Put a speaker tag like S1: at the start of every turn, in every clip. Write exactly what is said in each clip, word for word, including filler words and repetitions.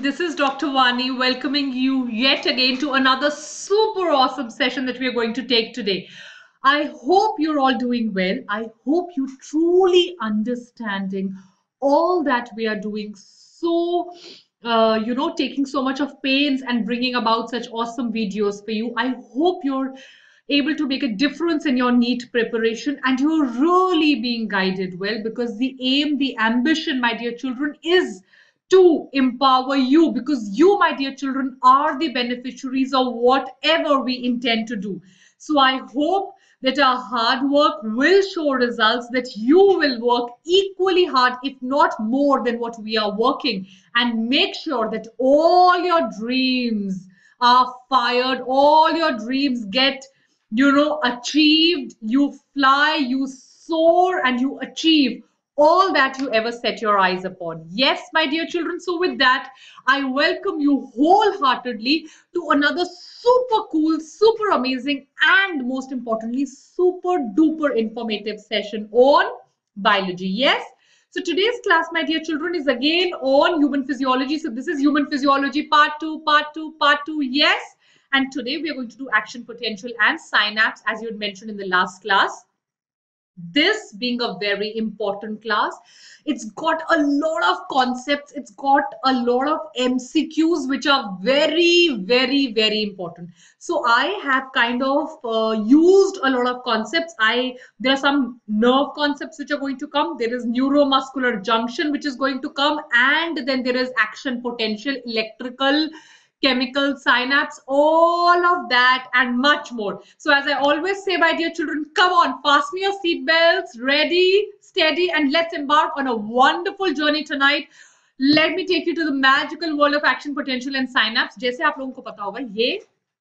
S1: This is Doctor Vani welcoming you yet again to another super awesome session that we are going to take today. I hope you're all doing well. I hope you truly understanding all that we are doing so uh, you know taking so much of pains and bringing about such awesome videos for you. I hope you're able to make a difference in your NEET preparation and you're really being guided well, because the aim, the ambition, my dear children, is to empower you, because you, my dear children, are the beneficiaries of whatever we intend to do. So I hope that our hard work will show results, that you will work equally hard, if not more than what we are working, and make sure that all your dreams are fired, all your dreams get you know achieved. You fly, you soar, and you achieve all that you ever set your eyes upon. Yes, my dear children. So with that, I welcome you wholeheartedly to another super cool, super amazing, and most importantly, super duper informative session on biology. Yes. So today's class, my dear children, is again on human physiology. So this is human physiology part two, part two, part two. Yes. And today we are going to do action potential and synapse, as you had mentioned in the last class. This being a very important class, it's got a lot of concepts, it's got a lot of M C Qs which are very, very, very important. So I have kind of uh, used a lot of concepts. I there are some nerve concepts which are going to come. There is neuromuscular junction which is going to come, and then there is action potential, electrical, chemical synapse, all of that and much more. So as I always say, my dear children, come on, fasten your seat belts, ready, steady, and let's embark on a wonderful journey tonight. Let me take you to the magical world of action potential and synapse. जैसे आप लोगों को पता होगा, ये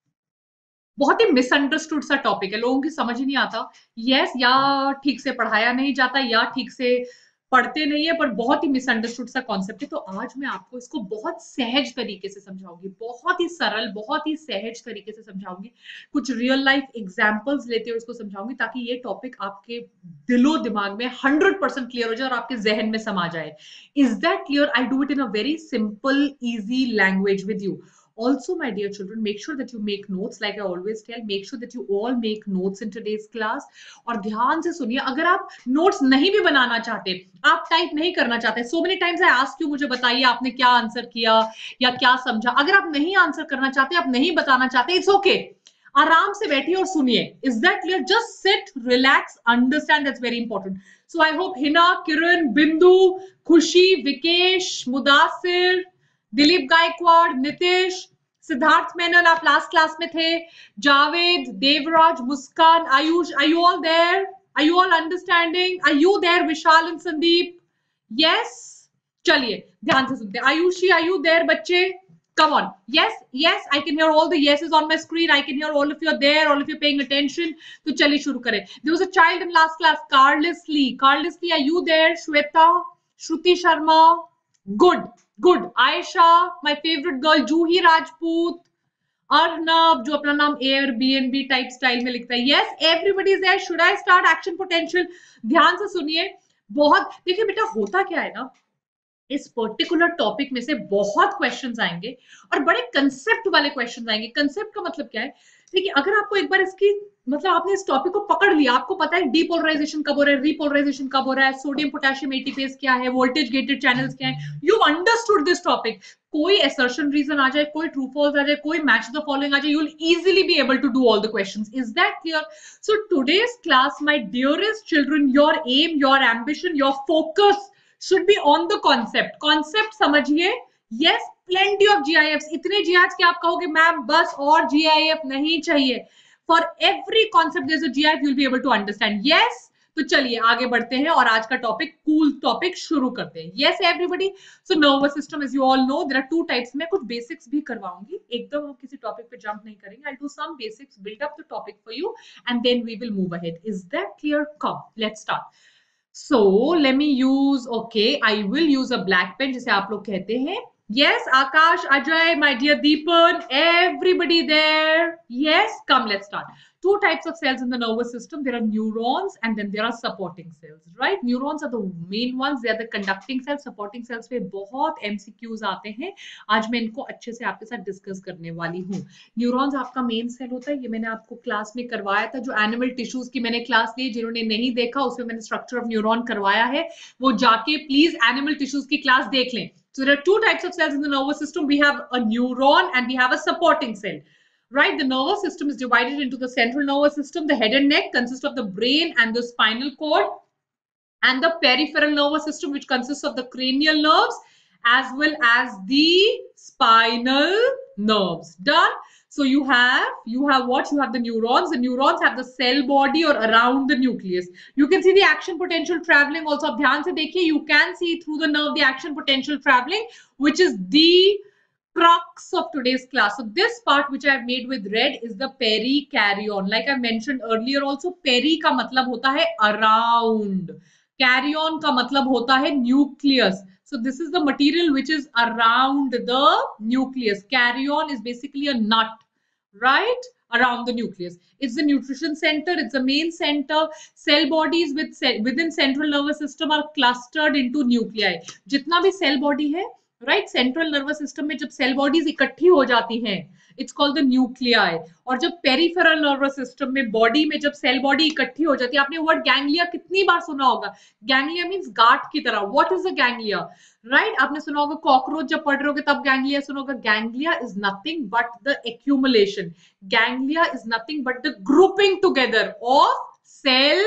S1: बहुत ही misunderstood सा topic है, लोगों की समझ ही नहीं आता. यस, या ठीक से पढ़ाया नहीं जाता, या ठीक से पढ़ते नहीं है, पर बहुत ही मिसअंडरस्टूड सा कॉन्सेप्ट है. तो आज मैं आपको इसको बहुत सहज तरीके से समझाऊंगी, बहुत ही सरल, बहुत ही सहज तरीके से समझाऊंगी. कुछ रियल लाइफ एग्जांपल्स लेते हुए इसको समझाऊंगी, ताकि ये टॉपिक आपके दिलो दिमाग में हंड्रेड परसेंट क्लियर हो जाए और आपके जहन में समा जाए. Is that clear? I do it in a very simple easy language with you. Also, my dear children, make sure that you make notes. Like I always tell, make sure that you all make notes in today's class. और ध्यान से सुनिए. अगर आप notes नहीं भी बनाना चाहते, आप टाइप नहीं करना चाहते, so many times I ask you, मुझे बताइए आपने क्या आंसर किया या क्या समझा. अगर आप नहीं आंसर करना चाहते, आप नहीं बताना चाहते, it's okay. आराम से बैठिए और सुनिए. Is that clear? Just sit, relax, understand. That's very important. So I hope Hina, Kiran, Bindu, Khushi, Vikesh, Mudasir, Dilip Gaekwad, Nitish, Siddharth Menon, आप लास्ट क्लास में थे, जावेद, देवराज, मुस्कान, Ayush, are you all there? Are you all understanding? Are you there, Vishal and Sandeep? Yes? चलिए ध्यान से सुनते हैं. Ayushi, are you there बच्चे? Come on. Yes, yes, I can hear all the yeses on my screen. I can hear all of you are there, all of you are paying attention. तो चलिए शुरू करें. There was a child in last class, Carlos Lee. Carlos Lee, are you there? Shweta, Shruti Sharma. Good. Good. Aisha, my favorite girl, Juhi Rajput, Arnab, जो अपना नाम Airbnb type style में लिखता है. Yes, everybody is there. Should I start action potential? ध्यान से सुनिए. बहुत देखिए बेटा, होता क्या है ना, इस पर्टिकुलर टॉपिक में से बहुत क्वेश्चंस आएंगे और बड़े कंसेप्ट वाले क्वेश्चंस आएंगे. कंसेप्ट का मतलब क्या है? देखिए, अगर आपको एक बार इसकी मतलब आपने इस टॉपिक को पकड़ लिया, आपको पता है डीपोलराइजेशन कब हो रहा है, रीपोलराइजेशन कब हो रहा है, सोडियम पोटेशियम एटीपेज क्या है, वोल्टेज गेटेड चैनल्स क्या है, यू अंडरस्टूड दिस टॉपिक. कोई असर्शन रीजन आ जाए, कोई ट्रू फॉल्स आ जाए, कोई मैच द फॉलोइंग आ जाए, you will easily be able to do all the questions. Is that clear? So today's class, my dearest children, your aim, your ambition, your focus should be on the concept. Concept समझिए. Yes, plenty of G I Fs. इतने G I Fs कि आप कहोगे ma'am बस और G I F नहीं चाहिए. For every concept there's a G I F, you'll be able to understand. Yes. तो चलिए आगे बढ़ते हैं और आज का टॉपिक, कूल टॉपिक शुरू करते हैं. Yes everybody. So nervous system, as you all know, there are two types. मैं कुछ बेसिक्स भी करवाऊंगी, एकदम हम किसी टॉपिक पे जंप नहीं करेंगे. I'll do some basics, build up the topic for you, and then we will move ahead. Is that clear? Come, let's start. So let me use, okay, I will use a black pen, जिसे आप लोग कहते हैं Yes, Akash, Ajay, my dear Deepan, everybody there. Yes, come, let's start. Two types of cells in the nervous system. There are neurons and then there are supporting cells, right? Neurons are the main ones. They are the conducting cells. Supporting cells पे बहुत M C Qs आते हैं. आज मैं इनको अच्छे से आपके साथ डिस्कस करने वाली हूँ. न्यूरॉन्स आपका मेन सेल होता है. ये मैंने आपको क्लास में करवाया था. जो एनिमल टिश्यूज की मैंने क्लास ली, जिन्होंने नहीं देखा उसमें मैंने स्ट्रक्चर ऑफ न्यूरॉन करवाया है. वो जाके प्लीज एनिमल टिश्यूज की क्लास देख लें. So there are two types of cells in the nervous system. We have a neuron and we have a supporting cell. Right? The nervous system is divided into the central nervous system. The head and neck consist of the brain and the spinal cord, and the peripheral nervous system, which consists of the cranial nerves as well as the spinal nerves. Done. So you have, you have what? You have the neurons. The neurons have the cell body or around the nucleus. You can see the action potential traveling also. Ab dhyan se dekhiye, you can see through the nerve the action potential traveling, which is the crux of today's class. So this part which I have made with red is the perikaryon. Like I mentioned earlier also, peri ka matlab hota hai around. Caryon ka matlab hota hai nucleus. So this is the material which is around the nucleus. Caryon is basically a nut, right? Around the nucleus. It's the nutrition center. It's the main center. Cell bodies with within central nervous system are clustered into nuclei. Jitna bhi cell body hai, right? Central nervous system में जब cell bodies इकट्ठी हो जाती हैं, it's called the nuclei. और जब peripheral nervous system में body में जब cell body इकट्ठी हो जाती है, आपने word ganglia कितनी बार सुना होगा? Ganglia means गांठ की तरह. What is the ganglia? Right? आपने सुना होगा cockroach जब पढ़ रहे होगे तब ganglia सुना होगा. Ganglia is nothing but the accumulation. Ganglia is nothing but the grouping together of cell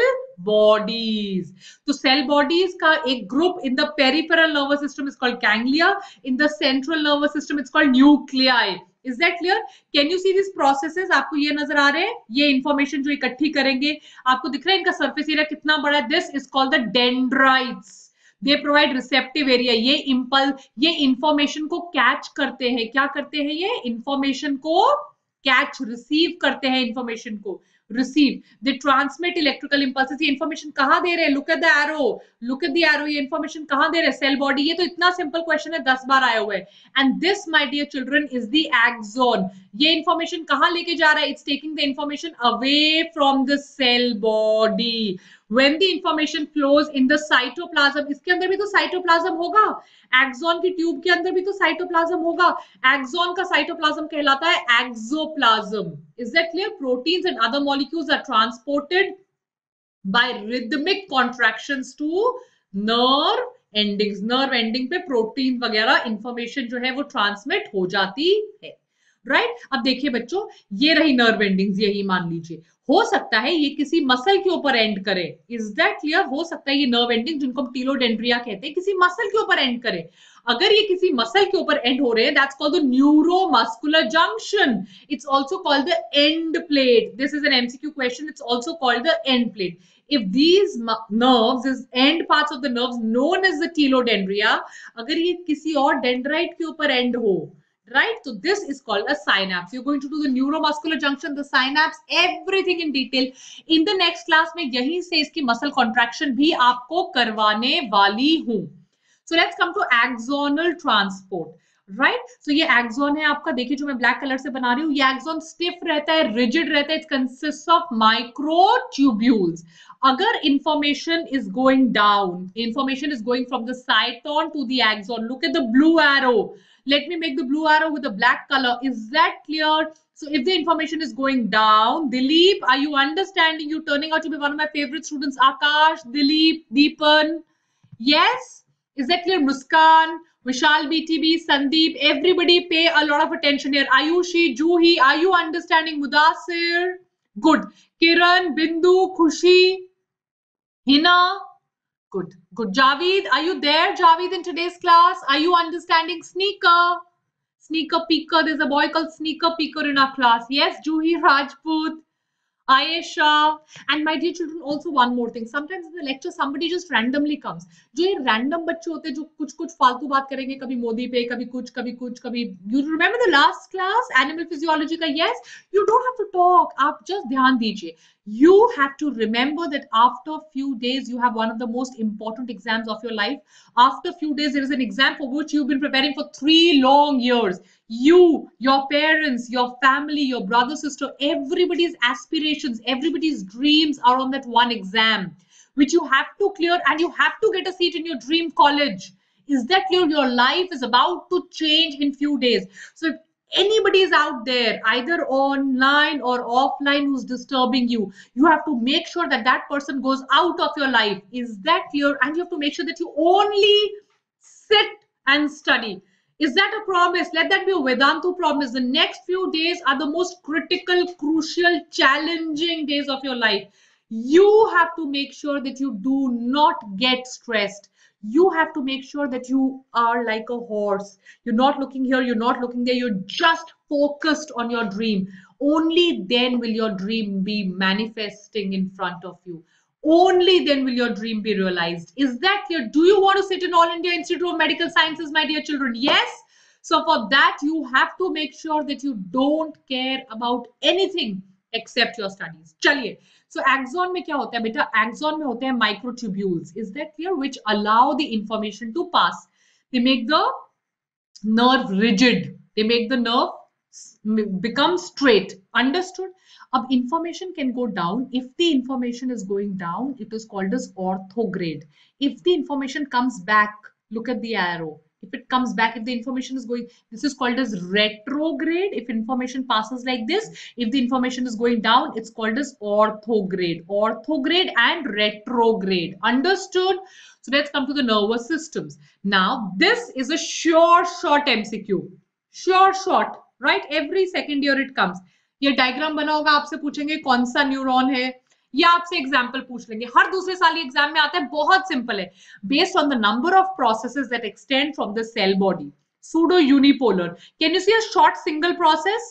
S1: bodies. So cell bodies का एक group in the peripheral nervous system is called ganglia. In the central nervous system it's called nuclei. Is that clear? Can you see these processes? आपको ये नजर आ रहे हैं? ये information जो इकट्ठी करेंगे, आपको दिख रहा है इनका surface area कितना बड़ा है? This is called the dendrites. They provide receptive area. ये impulse, ये information को catch करते हैं. क्या करते हैं ये? Information को catch, receive करते हैं information को. Receive. They transmit electrical impulses. ये information कहाँ दे रहे हैं? Look at the arrow. Look at the arrow. ये information कहाँ दे रहे हैं? Cell body. ये तो इतना simple question है, दस बार आया हुआ है. And this, my dear children, is the axon. ये information कहाँ लेके जा रहा है? It's taking the information away from the cell body. When the information flows in the cytoplasm, इसके अंदर भी तो cytoplasm होगा. Axon की ट्यूब के अंदर भी तो cytoplasm होगा. Axon का cytoplasm कहलाता है exoplasm. Is that clear? Proteins and other molecules are transported by rhythmic contractions to nerve endings. Nerve ending पे protein वगैरह information जो है वो transmit हो जाती है. Right right? अब देखिए बच्चों, ये रही नर्व एंडिंग्स, यही मान लीजिए. हो सकता है ये किसी मसल के ऊपर एंड करे. Is that clear? हो सकता है ये नर्व एंडिंग जिनको हम टीलोडेंड्रिया कहते हैं किसी मसल के ऊपर एंड करे. अगर ये किसी मसल के ऊपर एंड हो रहे हैं, that's called the neuromuscular junction. It's also called the end plate. This is an MCQ question. It's also called the end plate. If these nerves is end parts of the nerves known as the telodendria, अगर ये किसी और dendrite के ऊपर and हो, right? So this is called a synapse. You're going to do the neuromuscular junction, the synapse, everything in detail. In the next class में यहीं से इसकी muscle contraction भी आपको करवाने वाली हूँ. So let's come to axonal transport. Right? So ये axon है आपका. देखिए जो मैं black color से बना रही हूँ, ये axon stiff रहता है, rigid रहता है. It consists of microtubules. अगर information is going down, information is going from the cyton to the axon. Look at the blue arrow. Let me make the blue arrow with the black color. Is that clear? So if the information is going down, Dilip, are you understanding? You turning out to be one of my favorite students. Akash, Dilip, Deepan. Yes? Is that clear? Muskan, Vishal B T B, Sandeep, everybody pay a lot of attention here. Ayushi, Juhi, are you understanding? Mudasir? Good. Kiran, Bindu, Khushi, Hina. Good, good. Javeed, are you there, Javeed, in today's class? Are you understanding Sneaker? Sneaker Peeker. There's a boy called Sneaker Peeker in our class. Yes, Juhi Rajput. Ayesha. And my dear children, also one more thing. Sometimes in the lecture, somebody just randomly comes. जो ये random बच्चे होते हैं जो कुछ कुछ फालतू बात करेंगे, कभी मोदी पे, कभी कुछ, कभी कुछ, कभी. You remember the last class, animal physiology का? Yes, you don't have to talk. आप just ध्यान दीजिए. You have to remember that after a few days, you have one of the most important exams of your life. After a few days, there is an exam for which you've been preparing for three long years. You, your parents, your family, your brother, sister, everybody's aspirations, everybody's dreams are on that one exam, which you have to clear, and you have to get a seat in your dream college. Is that clear? Your life is about to change in few days. So if anybody is out there, either online or offline, who's disturbing you, you have to make sure that that person goes out of your life. Is that clear? And you have to make sure that you only sit and study. Is that a promise? Let that be a Vedantu promise. The next few days are the most critical, crucial, challenging days of your life. You have to make sure that you do not get stressed. You have to make sure that you are like a horse. You're not looking here, you're not looking there, you're just focused on your dream. Only then will your dream be manifesting in front of you. Only then will your dream be realized. Is that clear? Do you want to sit in All India Institute of Medical Sciences, my dear children? Yes. So for that, you have to make sure that you don't care about anything except your studies. Chaliye. So axon में क्या होता है बेटा? Axon में होते हैं microtubules. Is that clear? Which allow the information to pass. They make the nerve rigid. They make the nerve become straight. Understood? Ab information can go down. If the information is going down, it is called as orthograde. If the information comes back, look at the arrow. If it comes back, if the information is going, this is called as retrograde. If information passes like this, if the information is going down, it's called as orthograde. Orthograde and retrograde. Understood? So let's come to the nervous systems. Now, this is a sure shot M C Q. Sure shot, right? Every second year it comes. ये diagram बना होगा, आपसे पूछेंगे कौन सा neuron है, या आपसे एग्जांपल पूछ लेंगे. हर दूसरे साल एग्जाम में आता है. बहुत सिंपल है. Based on the number of processes that extend from the cell body. Pseudo unipolar. Can you see a short single process?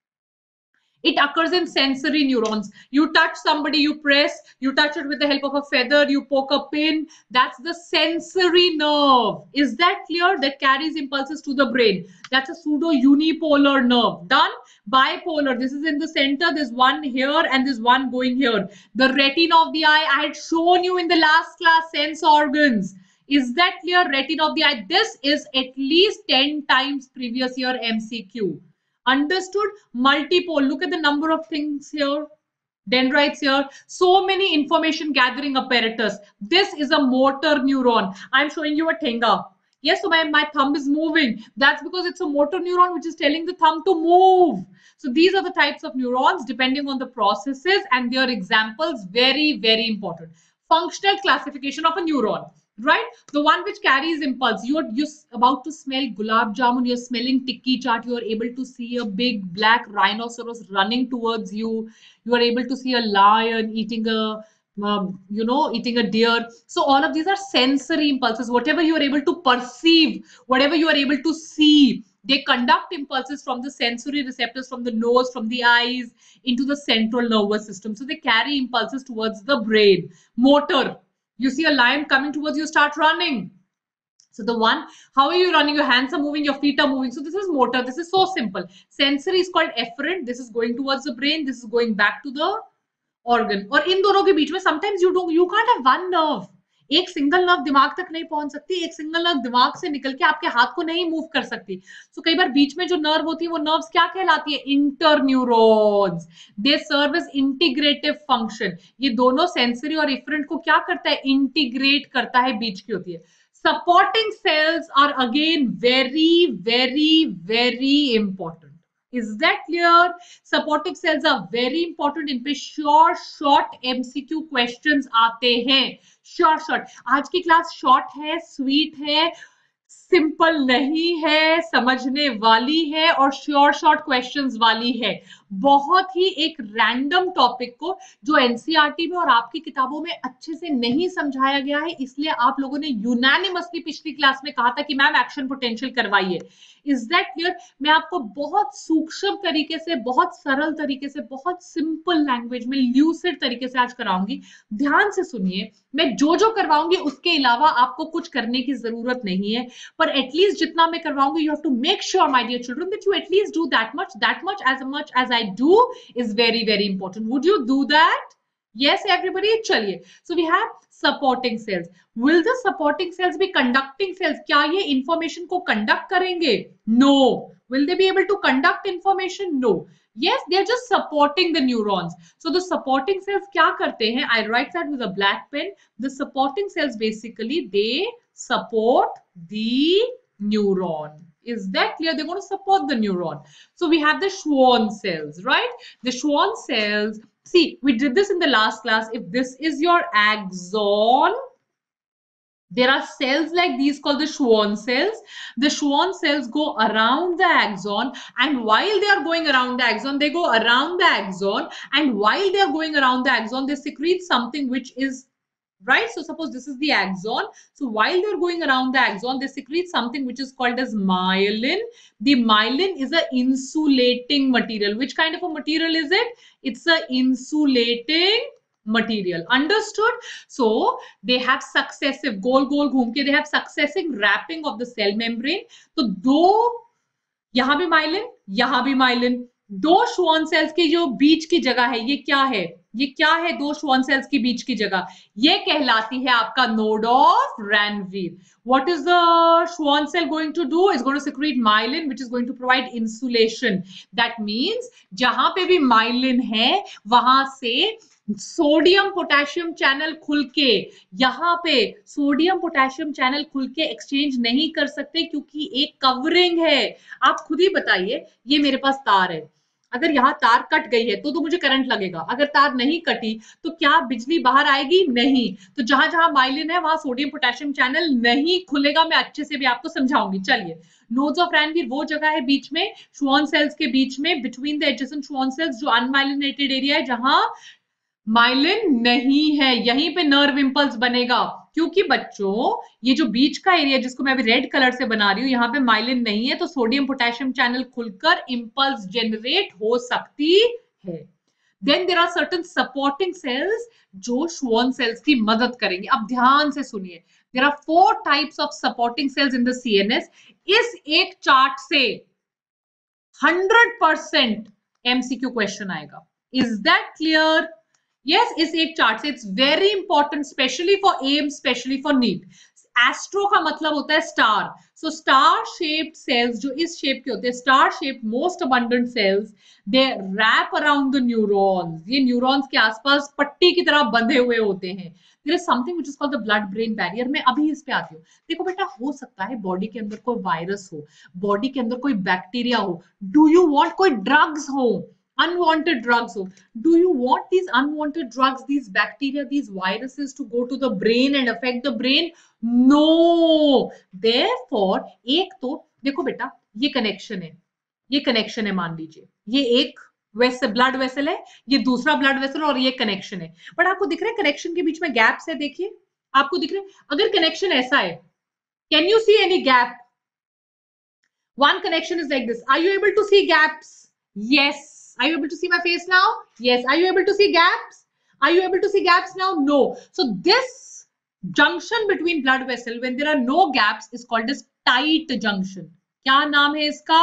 S1: It occurs in sensory neurons. You touch somebody, you press, you touch it with the help of a feather, you poke a pin. That's the sensory nerve. Is that clear? That carries impulses to the brain. That's a pseudo unipolar nerve. Done? Bipolar. This is in the center. There's one here and there's one going here. The retina of the eye, I had shown you in the last class, sense organs. Is that clear? Retina of the eye. This is at least ten times previous year M C Q. Understood? Multipole. Look at the number of things here. Dendrites here. So many information gathering apparatus. This is a motor neuron. I'm showing you a thenga. Yes, so my, my thumb is moving. That's because it's a motor neuron which is telling the thumb to move. So these are the types of neurons depending on the processes and their examples. Very, very important. Functional classification of a neuron. Right? The one which carries impulse. You're, you're about to smell gulab jamun, you're smelling tikki chaat, you're able to see a big black rhinoceros running towards you. You are able to see a lion eating a, um, you know, eating a deer. So all of these are sensory impulses. Whatever you are able to perceive, whatever you are able to see, they conduct impulses from the sensory receptors, from the nose, from the eyes, into the central nervous system. So they carry impulses towards the brain. Motor. You see a lion coming towards you, start running. So the one, how are you running? Your hands are moving, your feet are moving. So this is motor. This is so simple. Sensory is called efferent. This is going towards the brain. This is going back to the organ. और इन दोनों के बीच में sometimes you don't, you can't have one nerve. एक single nerve दिमाग तक नहीं पहुंच सकती, एक सिंगल नर्व दिमाग से निकल के आपके हाथ को नहीं मूव कर सकती. सो so, कई बार बीच में जो नर्व होती है वो नर्व्स क्या कहलाती है? Interneurons. They serve as integrative function. ये दोनों सेंसरी और इफरेंट को क्या करता है? इंटीग्रेट करता है, बीच की होती है. Supporting cells are again very very very important. Is that clear? Supportive cells are very important. इन पे short short M C Q questions आते हैं. Short short. आज की क्लास short है, sweet है, simple नहीं है, समझने वाली है और short short questions वाली है. बहुत ही एक रैंडम टॉपिक को जो एनसीईआरटी में और आपकी किताबों में अच्छे से नहीं समझाया गया है, इसलिए आप लोगों ने यूनानिमसली पिछली क्लास में कहा था कि मैम एक्शन पोटेंशियल करवाइए। Is that clear? मैं आपको बहुत सूक्ष्म तरीके से, बहुत सरल तरीके से, बहुत सिंपल लैंग्वेज में, ल्यूसिड तरीके से आज कराऊंगी। ध्यान से सुनिए, मैं जो जो करवाऊंगी उसके अलावा आपको कुछ करने की जरूरत नहीं है, पर एटलीस्ट जितना मैं करवाऊंगी, you have to make sure my dear children that you at least do that much, that much as much as I do is very very important. Would you do that? Yes, everybody. चलिए, so we have supporting cells. Will the supporting cells be conducting cells? क्या ये information को conduct करेंगे? No. Will they be able to conduct information? No. Yes, they are just supporting the neurons. So the supporting cells क्या करते हैं? I write that with a black pen. The supporting cells basically they support the neuron. Is that clear? They're going to support the neuron. So we have the Schwann cells, right? The Schwann cells. See, we did this in the last class. If this is your axon, there are cells like these called the Schwann cells. The Schwann cells go around the axon, and while they are going around the axon, they go around the axon, and while they are going around the axon, they secrete something which is right. So suppose this is the axon. So while they're going around the axon, they secrete something which is called as myelin. The myelin is a insulating material. Which kind of a material is it? It's a insulating material. Understood? So they have successive गोल गोल घूम के they have successive wrapping of the cell membrane. तो दो यहां भी myelin, यहां भी myelin, दो Schwann cells की जो बीच की जगह है, ये क्या है? ये क्या है? दो Schwann cells की बीच की जगह, ये कहलाती है आपका node of Ranvier. What is the Schwann cell going to do? It's going to secrete myelin, which is going to provide insulation. That means जहां पे भी myelin है, वहां से सोडियम पोटेशियम चैनल खुल के, यहां पे सोडियम पोटेशियम चैनल खुल के एक्सचेंज नहीं कर सकते क्योंकि एक कवरिंग है। आप खुद ही बताइए, ये मेरे पास तार है, अगर यहाँ तार कट गई है तो तो मुझे करंट लगेगा, अगर तार नहीं कटी तो क्या बिजली बाहर आएगी? नहीं। तो जहां जहां माइलिन है वहां सोडियम पोटेशियम चैनल नहीं खुलेगा। मैं अच्छे से भी आपको समझाऊंगी। चलिए, नोड्स ऑफ रैनवीर वो जगह है बीच में, Schwann सेल्स के बीच में, between the adjacent Schwann cells, जो अनमाइलिनेटेड एरिया है, जहां माइलिन नहीं है, यहीं पे नर्व इंपल्स बनेगा। क्योंकि बच्चों ये जो बीच का एरिया जिसको मैं अभी रेड कलर से बना रही हूं, यहाँ पे माइलिन नहीं है, तो सोडियम पोटेशियम चैनल खुलकर इंपल्स जनरेट हो सकती है। Then there are certain supporting cells जो Schwann सेल्स की मदद करेंगे। अब ध्यान से सुनिए, there are four types of supporting cells in the CNS. इस एक चार्ट से हंड्रेड परसेंट एमसीक्यू क्वेश्चन आएगा। Is that clear? Yes, इस एक चार्ट से it's very important, specially for M, specially for NEET. Astro का मतलब होता है star. So star shaped cells जो इस शेप के होते हैं, star shaped most abundant cells, they wrap around the neurons. ये न्यूरॉन्स के आसपास पट्टी की तरह बंधे हुए होते हैं। There is something which is called the blood brain barrier. मैं अभी इस पे आती हूँ। देखो बेटा, हो सकता है बॉडी के अंदर कोई वायरस हो, बॉडी के अंदर कोई बैक्टीरिया हो, डू यू वांट कोई ड्रग्स हो, unwanted drugs हो, do you want these unwanted drugs, these bacteria, these viruses to go to the brain and affect the brain? No. Therefore एक तो देखो बेटा, ये कनेक्शन है, ये कनेक्शन है, मान लीजिए ये एक वैसे ब्लड वेसल है, ये दूसरा ब्लड वेसल और ये कनेक्शन है। बट आपको दिख रहा है कनेक्शन के बीच में गैप्स है? देखिए, आपको दिख रहा है? अगर कनेक्शन ऐसा है, can you see any gap? One connection is like this. Are you able to see gaps? Yes. Are you able to see my face now? Yes. Are you able to see gaps? Are you able to see gaps now? No. So this junction between blood vessel, when there are no gaps, is called as tight junction. क्या नाम है इसका?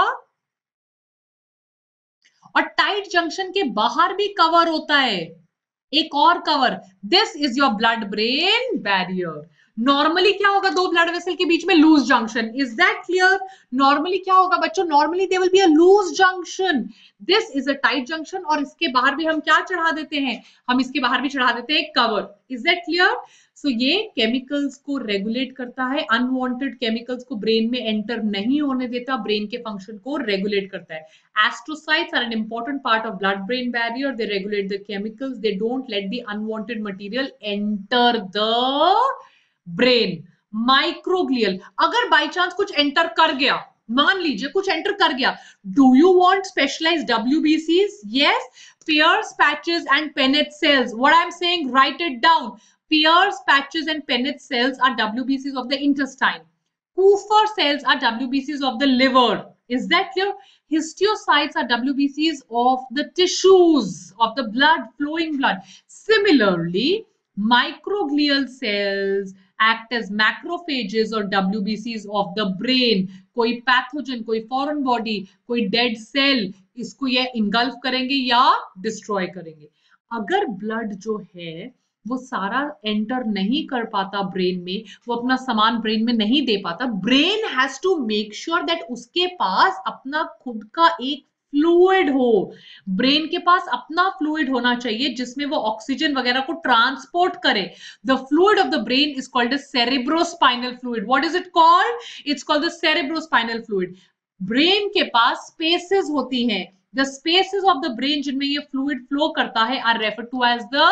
S1: और tight junction के बाहर भी cover होता है, एक और cover. This is your blood brain barrier. Normally क्या होगा? दो ब्लड वेसल के बीच में loose junction. Is that clear? Normally क्या होगा बच्चों? Normally there will be a loose junction. This is a tight junction, और इसके बाहर भी हम क्या चढ़ा देते हैं? हम इसके बाहर भी चढ़ा देते हैं cover. Is that clear? So ये केमिकल्स को रेगुलेट करता है, अनवांटेड केमिकल्स को ब्रेन में एंटर नहीं होने देता, ब्रेन के फंक्शन को रेगुलेट करता है। Astrocytes are an important part of blood-brain barrier. They regulate the chemicals. They don't let the unwanted material enter the brain. Microglial, अगर बाई चांस कुछ एंटर कर गया, मान लीजिए कुछ एंटर कर गया. Do you want specialized W B Cs? Yes. Pierce, patches and Pennant cells. What I'm saying, write it down. Pierce, patches and Pennant cells are W B Cs of the intestine. Kupffer cells are W B Cs of the liver. Is that clear? Histiocytes are W B Cs of the tissues, of the blood, flowing blood. Similarly, microglial cells act as macrophages or W B Cs of the brain. कोई pathogen, कोई foreign body, कोई dead cell, इसको ये engulf करेंगे या destroy करेंगे. अगर blood जो है वो सारा एंटर नहीं कर पाता ब्रेन में, वो अपना सामान ब्रेन में नहीं दे पाता, brain has to make sure that उसके पास अपना खुद का एक फ्लूइड हो. ब्रेन के पास अपना फ्लूइड होना चाहिए जिसमें वो ऑक्सीजन वगैरह को ट्रांसपोर्ट करे. The fluid of the brain is called the cerebrospinal fluid. What is it called? It's called the cerebrospinal fluid. Brain के पास स्पेसेस होती हैं. The spaces of the brain जिनमें ये फ्लूइड फ्लो करता है are referred to as the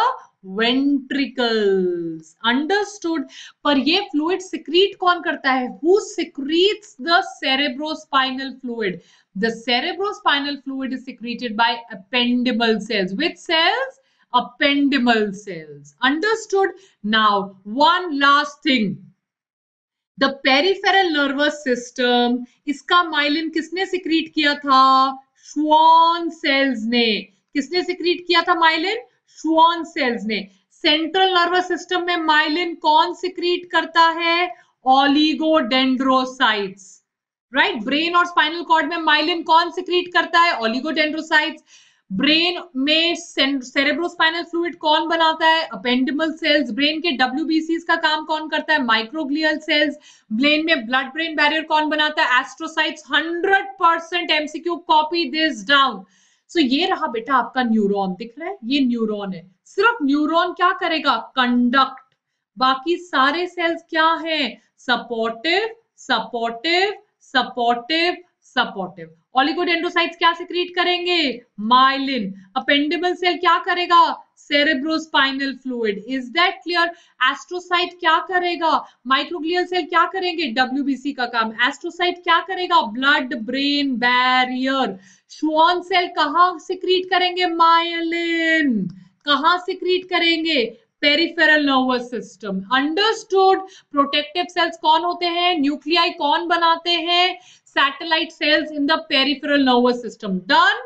S1: ventricles. Understood? पर ये fluid secrete कौन करता है? Who secretes the cerebrospinal fluid? The cerebrospinal fluid is secreted by ependymal cells. Which cells? Ependymal cells. Understood? Now, one last thing. The peripheral nervous system, इसका myelin किसने secrete किया था? Schwann cells ने. किसने secrete किया था myelin? Schwann cells ने. Central nervous system में माइलिन कौन सिक्रीट करता है? ओलिगोडेंड्रोसाइट्स. राइट. ब्रेन और स्पाइनल कॉर्ड में माइलिन कौन सिक्रीट करता है? ओलिगोडेंड्रोसाइट्स. ब्रेन में सेरेब्रोस्पाइनल फ्लूइड कौन बनाता है? अपेंडिमल सेल्स. ब्रेन के डब्ल्यूबीसीज का काम कौन करता है? Microglial cells. ब्रेन में ब्लड ब्रेन बैरियर कौन बनाता है? Astrocytes. Hundred percent MCQ. Copy this down. So ये रहा बेटा आपका न्यूरॉन. दिख रहा है? ये न्यूरॉन है. सिर्फ न्यूरॉन क्या करेगा? कंडक्ट. बाकी सारे सेल्स क्या हैं? Supportive, supportive, supportive, supportive. Oligodendrocytes क्या सिक्रीट करेंगे? माइलिन. अपेंडिबल सेल क्या करेगा? Cerebrospinal fluid. Is that clear? Astrocyte क्या करेगा? माइक्रोग्लियल सेल क्या करेंगे? डब्ल्यूबीसी का काम. एस्ट्रोसाइट क्या करेगा? Blood brain barrier. Schwann cell कहां सिक्रीट करेंगे? माइलिन. कहां सिक्रीट करेंगे? Peripheral nervous system. Understood? Protective cells कौन होते हैं? न्यूक्लियाई कौन बनाते हैं? Satellite cells in the peripheral nervous system. Done?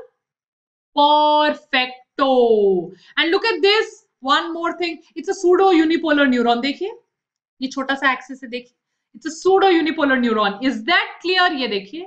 S1: Perfecto. And look at this. One more thing. It's a pseudo unipolar neuron. देखिए ये छोटा सा एक्सिस है. देखिए it's a pseudo unipolar neuron. Is that clear? ये देखिए.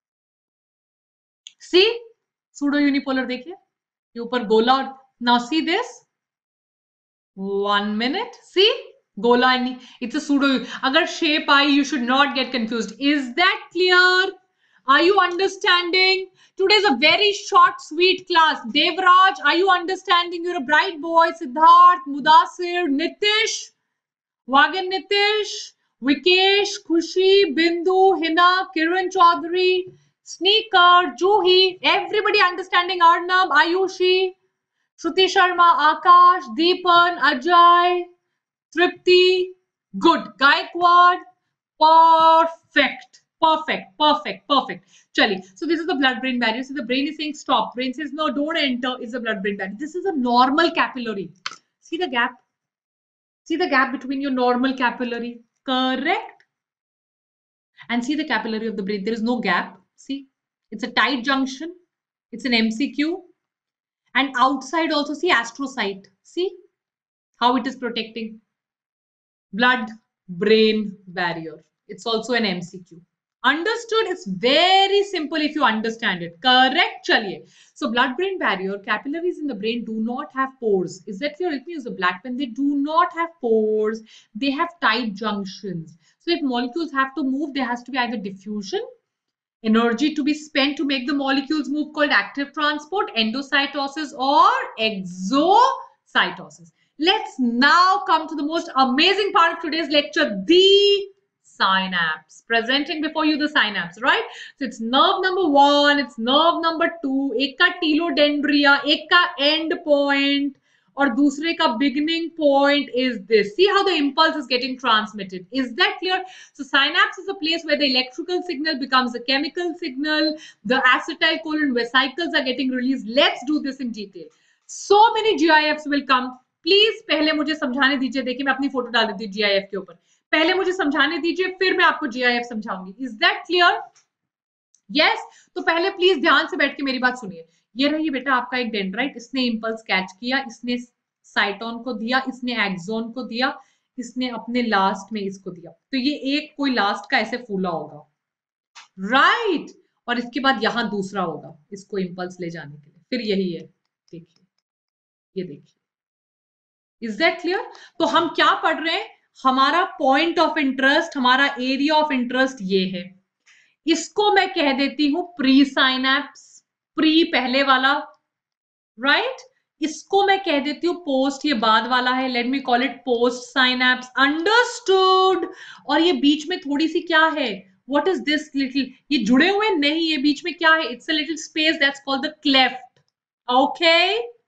S1: See pseudo unipolar. देखिए ये ऊपर गोला. Now see this. One minute. See? Gola. It's a pseudo. Agar shape I, you should not get confused. Is that clear? Are you understanding? Today is a very short, sweet class. Devraj, are you understanding? You're a bright boy. Siddharth, Mudasir, Nitish, Wagan Nitish, Vikesh, Khushi, Bindu, Hina, Kiran Chaudhary, Sneaker, Juhi. Everybody understanding? Arnab, Ayushi, Shruti Sharma, Akash, Deepan, Ajay, Tripti. Good. Gaikwad. Perfect. Perfect. Perfect. Perfect. Chali. So this is the blood-brain barrier. So the brain is saying stop. Brain says no, don't enter. Is the blood-brain barrier. This is a normal capillary. See the gap? See the gap between your normal capillary. Correct? And see the capillary of the brain. There is no gap. See? It's a tight junction. It's an M C Q. And outside also see astrocyte. See how it is protecting? Blood-brain barrier. It's also an M C Q. Understood? It's very simple if you understand it. Correct? Chaliye. So blood-brain barrier, capillaries in the brain do not have pores. Is that clear? Let me use a black pen. They do not have pores. They have tight junctions. So if molecules have to move, there has to be either diffusion, energy to be spent to make the molecules move called active transport, endocytosis or exocytosis. Let's now come to the most amazing part of today's lecture, the synapse. Presenting before you the synapse, right? So it's nerve number one, it's nerve number two, एक का telodendria, एक का end point, और दूसरे का beginning point is this. See how the impulse is getting transmitted. Is that clear? So synapse is a place where the electrical signal becomes a chemical signal. The acetylcholine vesicles are getting released. Let's do this in detail. So many G I Fs will come. Please पहले मुझे समझाने दीजिए. देखिए मैं अपनी photo डाल देती हूँ G I F के ऊपर. पहले मुझे समझाने दीजिए, फिर मैं आपको G I F समझाऊंगी. Is that clear? Yes. तो पहले प्लीज ध्यान से बैठ के मेरी बात सुनिए. ये रही बेटा आपका एक डेंड्राइट. इसने इंपल्स कैच किया, इसने साइटोन को दिया, इसने एक्सोन को दिया, इसने अपने लास्ट में इसको दिया. तो ये एक कोई लास्ट का ऐसे फूला होगा, राइट right. और इसके बाद यहां दूसरा होगा इसको इंपल्स ले जाने के लिए. फिर यही है, देखिए, ये देखिए. Is that clear? तो हम क्या पढ़ रहे हैं? हमारा पॉइंट ऑफ इंटरेस्ट, हमारा एरिया ऑफ इंटरेस्ट ये है. इसको मैं कह देती हूं प्री साइनैप्स. प्री पहले वाला, राइट right? इसको मैं कह देती हूँ पोस्ट, ये बाद वाला है. Let me call it post synapse. Understood? और ये बीच में थोड़ी सी क्या है? What is this little? ये जुड़े हुए नहीं, ये बीच में क्या है? It's a little space, that's called the cleft. Okay,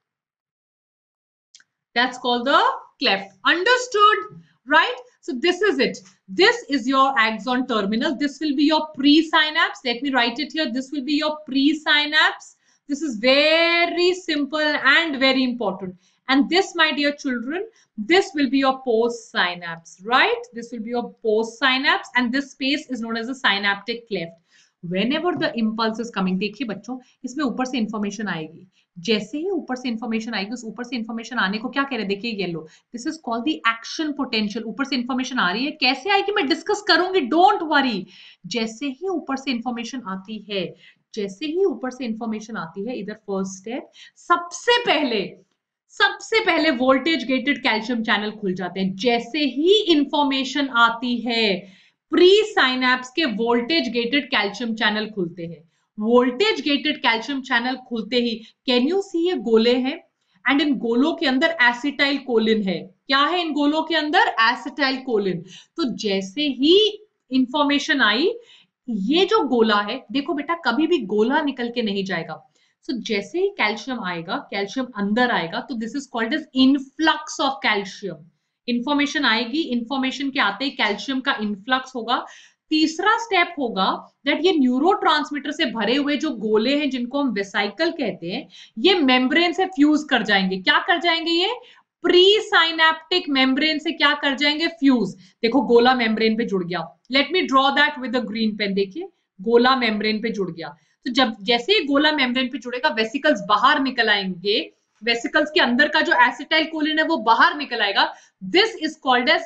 S1: that's called the cleft. Understood? Right? So this is it. This is your axon terminal. This will be your pre-synapse. Let me write it here. This will be your pre-synapse. This is very simple and very important. And this, my dear children, this will be your post-synapse. Right? This will be your post-synapse. And this space is known as the synaptic cleft. Whenever the impulse is coming, देखिए बच्चों, इसमें ऊपर से information आएगी. जैसे ही ऊपर से information आएगी, उस ऊपर से इंफॉर्मेशन आने को क्या कह रहे हैं? देखिए yellow, this is called the action potential. ऊपर से इंफॉर्मेशन आ रही है, कैसे आएगी मैं डिस्कस करूंगी, डोंट वरी. जैसे ही ऊपर से इंफॉर्मेशन आती है, जैसे ही ऊपर से इंफॉर्मेशन आती है, इधर फर्स्ट स्टेप, सबसे पहले सबसे पहले वोल्टेज गेटेड कैल्शियम चैनल खुल जाते हैं. जैसे ही इंफॉर्मेशन आती है, प्री साइनैप्स के वोल्टेज गेटेड कैल्शियम चैनल खुलते हैं. वोल्टेज गेटेड कैल्शियम चैनल खुलते ही, कैन यू सी, ये गोले हैं एंड इन गोलों के अंदर एसिटाइल कोलिन है. क्या है इन गोलों के अंदर? Acetylcholine. तो जैसे ही इंफॉर्मेशन आई, ये जो गोला है, देखो बेटा कभी भी गोला निकल के नहीं जाएगा. सो so, जैसे ही कैल्शियम आएगा, कैल्शियम अंदर आएगा, तो this is called as influx of calcium. Information आएगी, इंफॉर्मेशन के आते ही कैल्शियम का इनफ्लक्स होगा. तीसरा स्टेप होगा दैट ये न्यूरोट्रांसमीटर से भरे हुए जो गोले हैं, जिनको हम वेसाइकल कहते हैं, ये मेम्ब्रेन से फ्यूज कर जाएंगे. क्या कर जाएंगे? ये प्री साइनैप्टिक मेम्ब्रेन से क्या कर जाएंगे? फ्यूज. देखो गोला मेम्ब्रेन पे जुड़ गया. Let me draw that with a green pen. देखिए गोला मेम्ब्रेन पे जुड़ गया. तो जब जैसे ही गोला मेम्ब्रेन पे जुड़ेगा, वेसिकल्स बाहर निकल आएंगे. वेसिकल्स के अंदर का जो एसिटाइल कोलिन है वो बाहर निकल आएगा. This is called as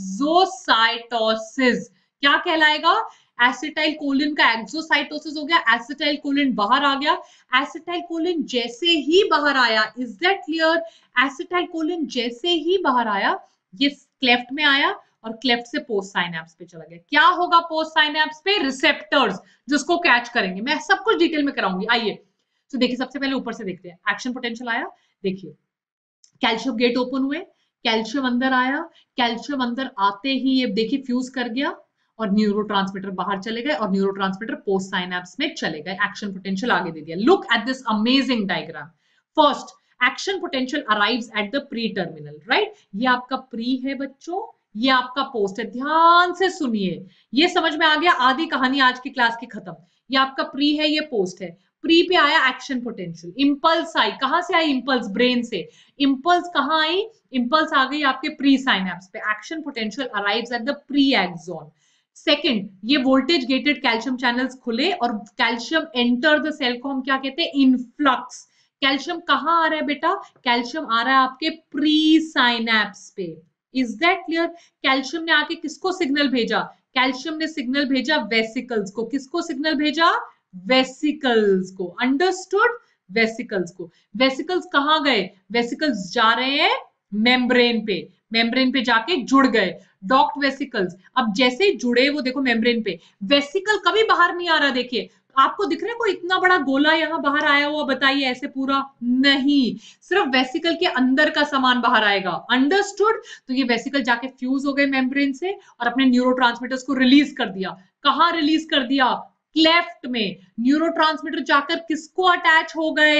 S1: exocytosis. क्या कहलाएगा? एसिटाइल कोलिन का एक्सोसाइटोसिस हो गया. एसिटाइल कोलिन बाहर आ गया. एसिटाइल कोलिन जैसे ही बाहर आया, is that clear? Acetylcholine जैसे ही बाहर आया, ये क्लेफ्ट में आया और क्लेफ्ट से पोस्ट साइनैप्स पे चला गया. क्या होगा पोस्ट साइनैप्स पे? रिसेप्टर्स जिसको कैच करेंगे. मैं सब कुछ डिटेल में कराऊंगी. आइए, तो देखिए सबसे पहले ऊपर से देखते हैं. एक्शन पोटेंशियल आया, देखिए कैल्शियम गेट ओपन हुए, कैल्शियम अंदर आया. कैल्शियम अंदर आते ही ये देखिए फ्यूज कर गया और न्यूरोट्रांसमीटर बाहर चले गए और न्यूरोट्रांसमीटर पोस्ट साइनैप्स में चले गए. एक्शन पोटेंशियल आगे दे दिया. Look at this amazing diagram. First, action potential arrives at the pre terminal. Right, ये आपका प्री है बच्चों, ये आपका पोस्ट है. ध्यान से सुनिए, ये समझ में आ गया? आधी कहानी आज की क्लास की खत्म. ये आपका प्री है, ये पोस्ट है. प्री पे आया एक्शन पोटेंशियल, इंपल्स आई. कहां से आई इंपल्स? ब्रेन से. इंपल्स कहां आई? इंपल्स आ गई आपके प्री साइनैप्स पे. Action potential arrives at the pre axon. Second, ये वोल्टेज गेटेड कैल्शियम चैनल्स खुले और कैल्शियम एंटर द सेल को हम क्या कहते हैं? इनफ्लक्स. कैल्शियम कहां आ रहा है बेटा? कैल्शियम आ रहा है आपके प्री साइनैप्स पे. Is that clear? कैल्शियम ने आके किसको सिग्नल भेजा? कैल्शियम ने सिग्नल भेजा वेसिकल्स को. किसको सिग्नल भेजा? वेसिकल्स को. अंडरस्टूड? वेसिकल्स को. वेसिकल्स कहां गए? वेसिकल्स जा रहे हैं मेम्ब्रेन पे. मेम्ब्रेन पे जाके जुड़ गए. Docked vesicles. अब जैसे ही जुड़े वो देखो मेम्ब्रेन पे, वेसिकल कभी बाहर नहीं आ रहा. देखिए आपको दिख रहा है कोई इतना बड़ा गोला यहां बाहर आया हुआ? बताइए ऐसे पूरा नहीं, सिर्फ वेसिकल के अंदर का सामान बाहर आएगा. अंडरस्टूड? तो ये वेसिकल जाके फ्यूज हो गए मेम्ब्रेन से और अपने न्यूरोट्रांसमीटर्स को रिलीज कर दिया. कहां रिलीज कर दिया? क्लेफ्ट में. न्यूरोट्रांसमीटर जाकर किसको अटैच हो गए?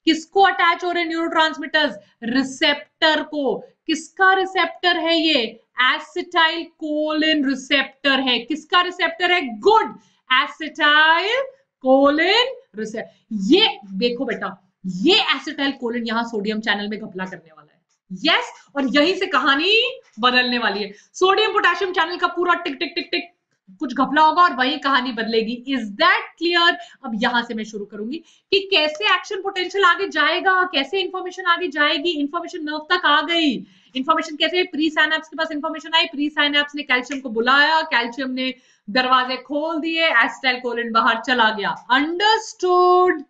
S1: किसको अटैच हो रहे हैं न्यूरोट्रांसमीटर्स? रिसेप्टर को। किसका रिसेप्टर है ये? एसिटाइल कोलिन रिसेप्टर है। किसका रिसेप्टर है? Good, acetyl choline receptor. ये देखो बेटा, ये एसिटाइल कोलिन यहां सोडियम चैनल में घपला करने वाला है। यस yes, और यहीं से कहानी बदलने वाली है। सोडियम पोटेशियम चैनल का पूरा टिक टिक टिक टिक कुछ घपला होगा और वही कहानी बदलेगी। Is that clear? अब यहां से मैं शुरू करूंगी कि कैसे एक्शन पोटेंशियल आगे जाएगा, कैसे इंफॉर्मेशन आगे जाएगी। इंफॉर्मेशन नर्व तक आ गई। इंफॉर्मेशन कैसे? प्री साइनेप्स के पास इंफॉर्मेशन आई, प्री साइनेप्स ने कैल्शियम को बुलाया, कैल्शियम ने दरवाजे खोल दिए, एसिटाइल कोलिन बाहर चला गया। अंडरस्टूड?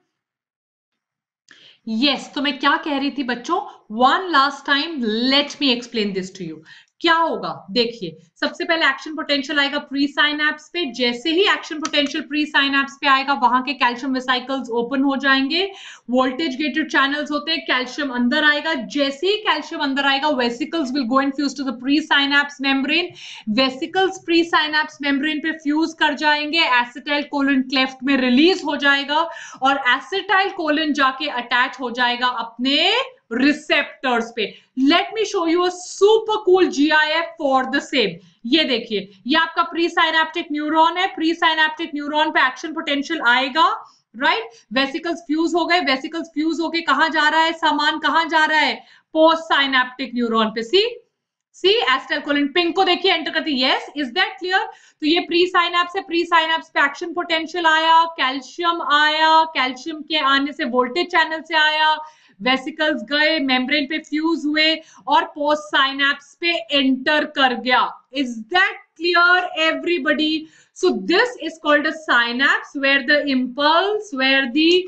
S1: यस yes, तो मैं क्या कह रही थी बच्चों? One last time let me explain this to you. क्या होगा? देखिए, सबसे पहले एक्शन पोटेंशियल आएगा प्री साइनेप्स पे। जैसे ही एक्शन पोटेंशियल प्री साइनेप्स पे आएगा, वहां के कैल्शियम वेसिकल्स ओपन हो जाएंगे, वोल्टेज गेटेड चैनल्स होते हैं, कैल्शियम अंदर आएगा। जैसे ही कैल्शियम अंदर आएगा, vesicles will go and fuse to the pre synapse membrane. Vesicles pre synapse membrane पे फ्यूज कर जाएंगे, एसिटाइल कोलिन क्लेफ्ट में रिलीज हो जाएगा और एसिटाइल कोलिन जाके अटैच हो जाएगा अपने रिसेप्टर्स पे। Let me show you a super cool GIF for the same. ये देखिए, ये आपका प्री साइनेप्टिक न्यूरॉन है। प्री साइनेप्टिक न्यूरॉन पे एक्शन पोटेंशियल आएगा, राइट right? वेसिकल्स फ्यूज हो गए, वेसिकल्स फ्यूज होके कहां जा रहा है सामान? कहां जा रहा है? पोस्ट साइनेप्टिक न्यूरॉन पे। See see acetyl choline pink को देखिए एंटर करती है। Yes, is that clear? तो ये प्री साइनेप्स है, प्री साइनेप्स पे एक्शन पोटेंशियल आया, कैल्शियम आया, कैल्शियम के आने से वोल्टेज चैनल से आया, वेसिकल्स गए, मेम्ब्रेन पे फ्यूज हुए और पोस्ट साइनेप्स पे एंटर कर गया। Is that clear everybody? So this is called a synapse, where the impulse, where the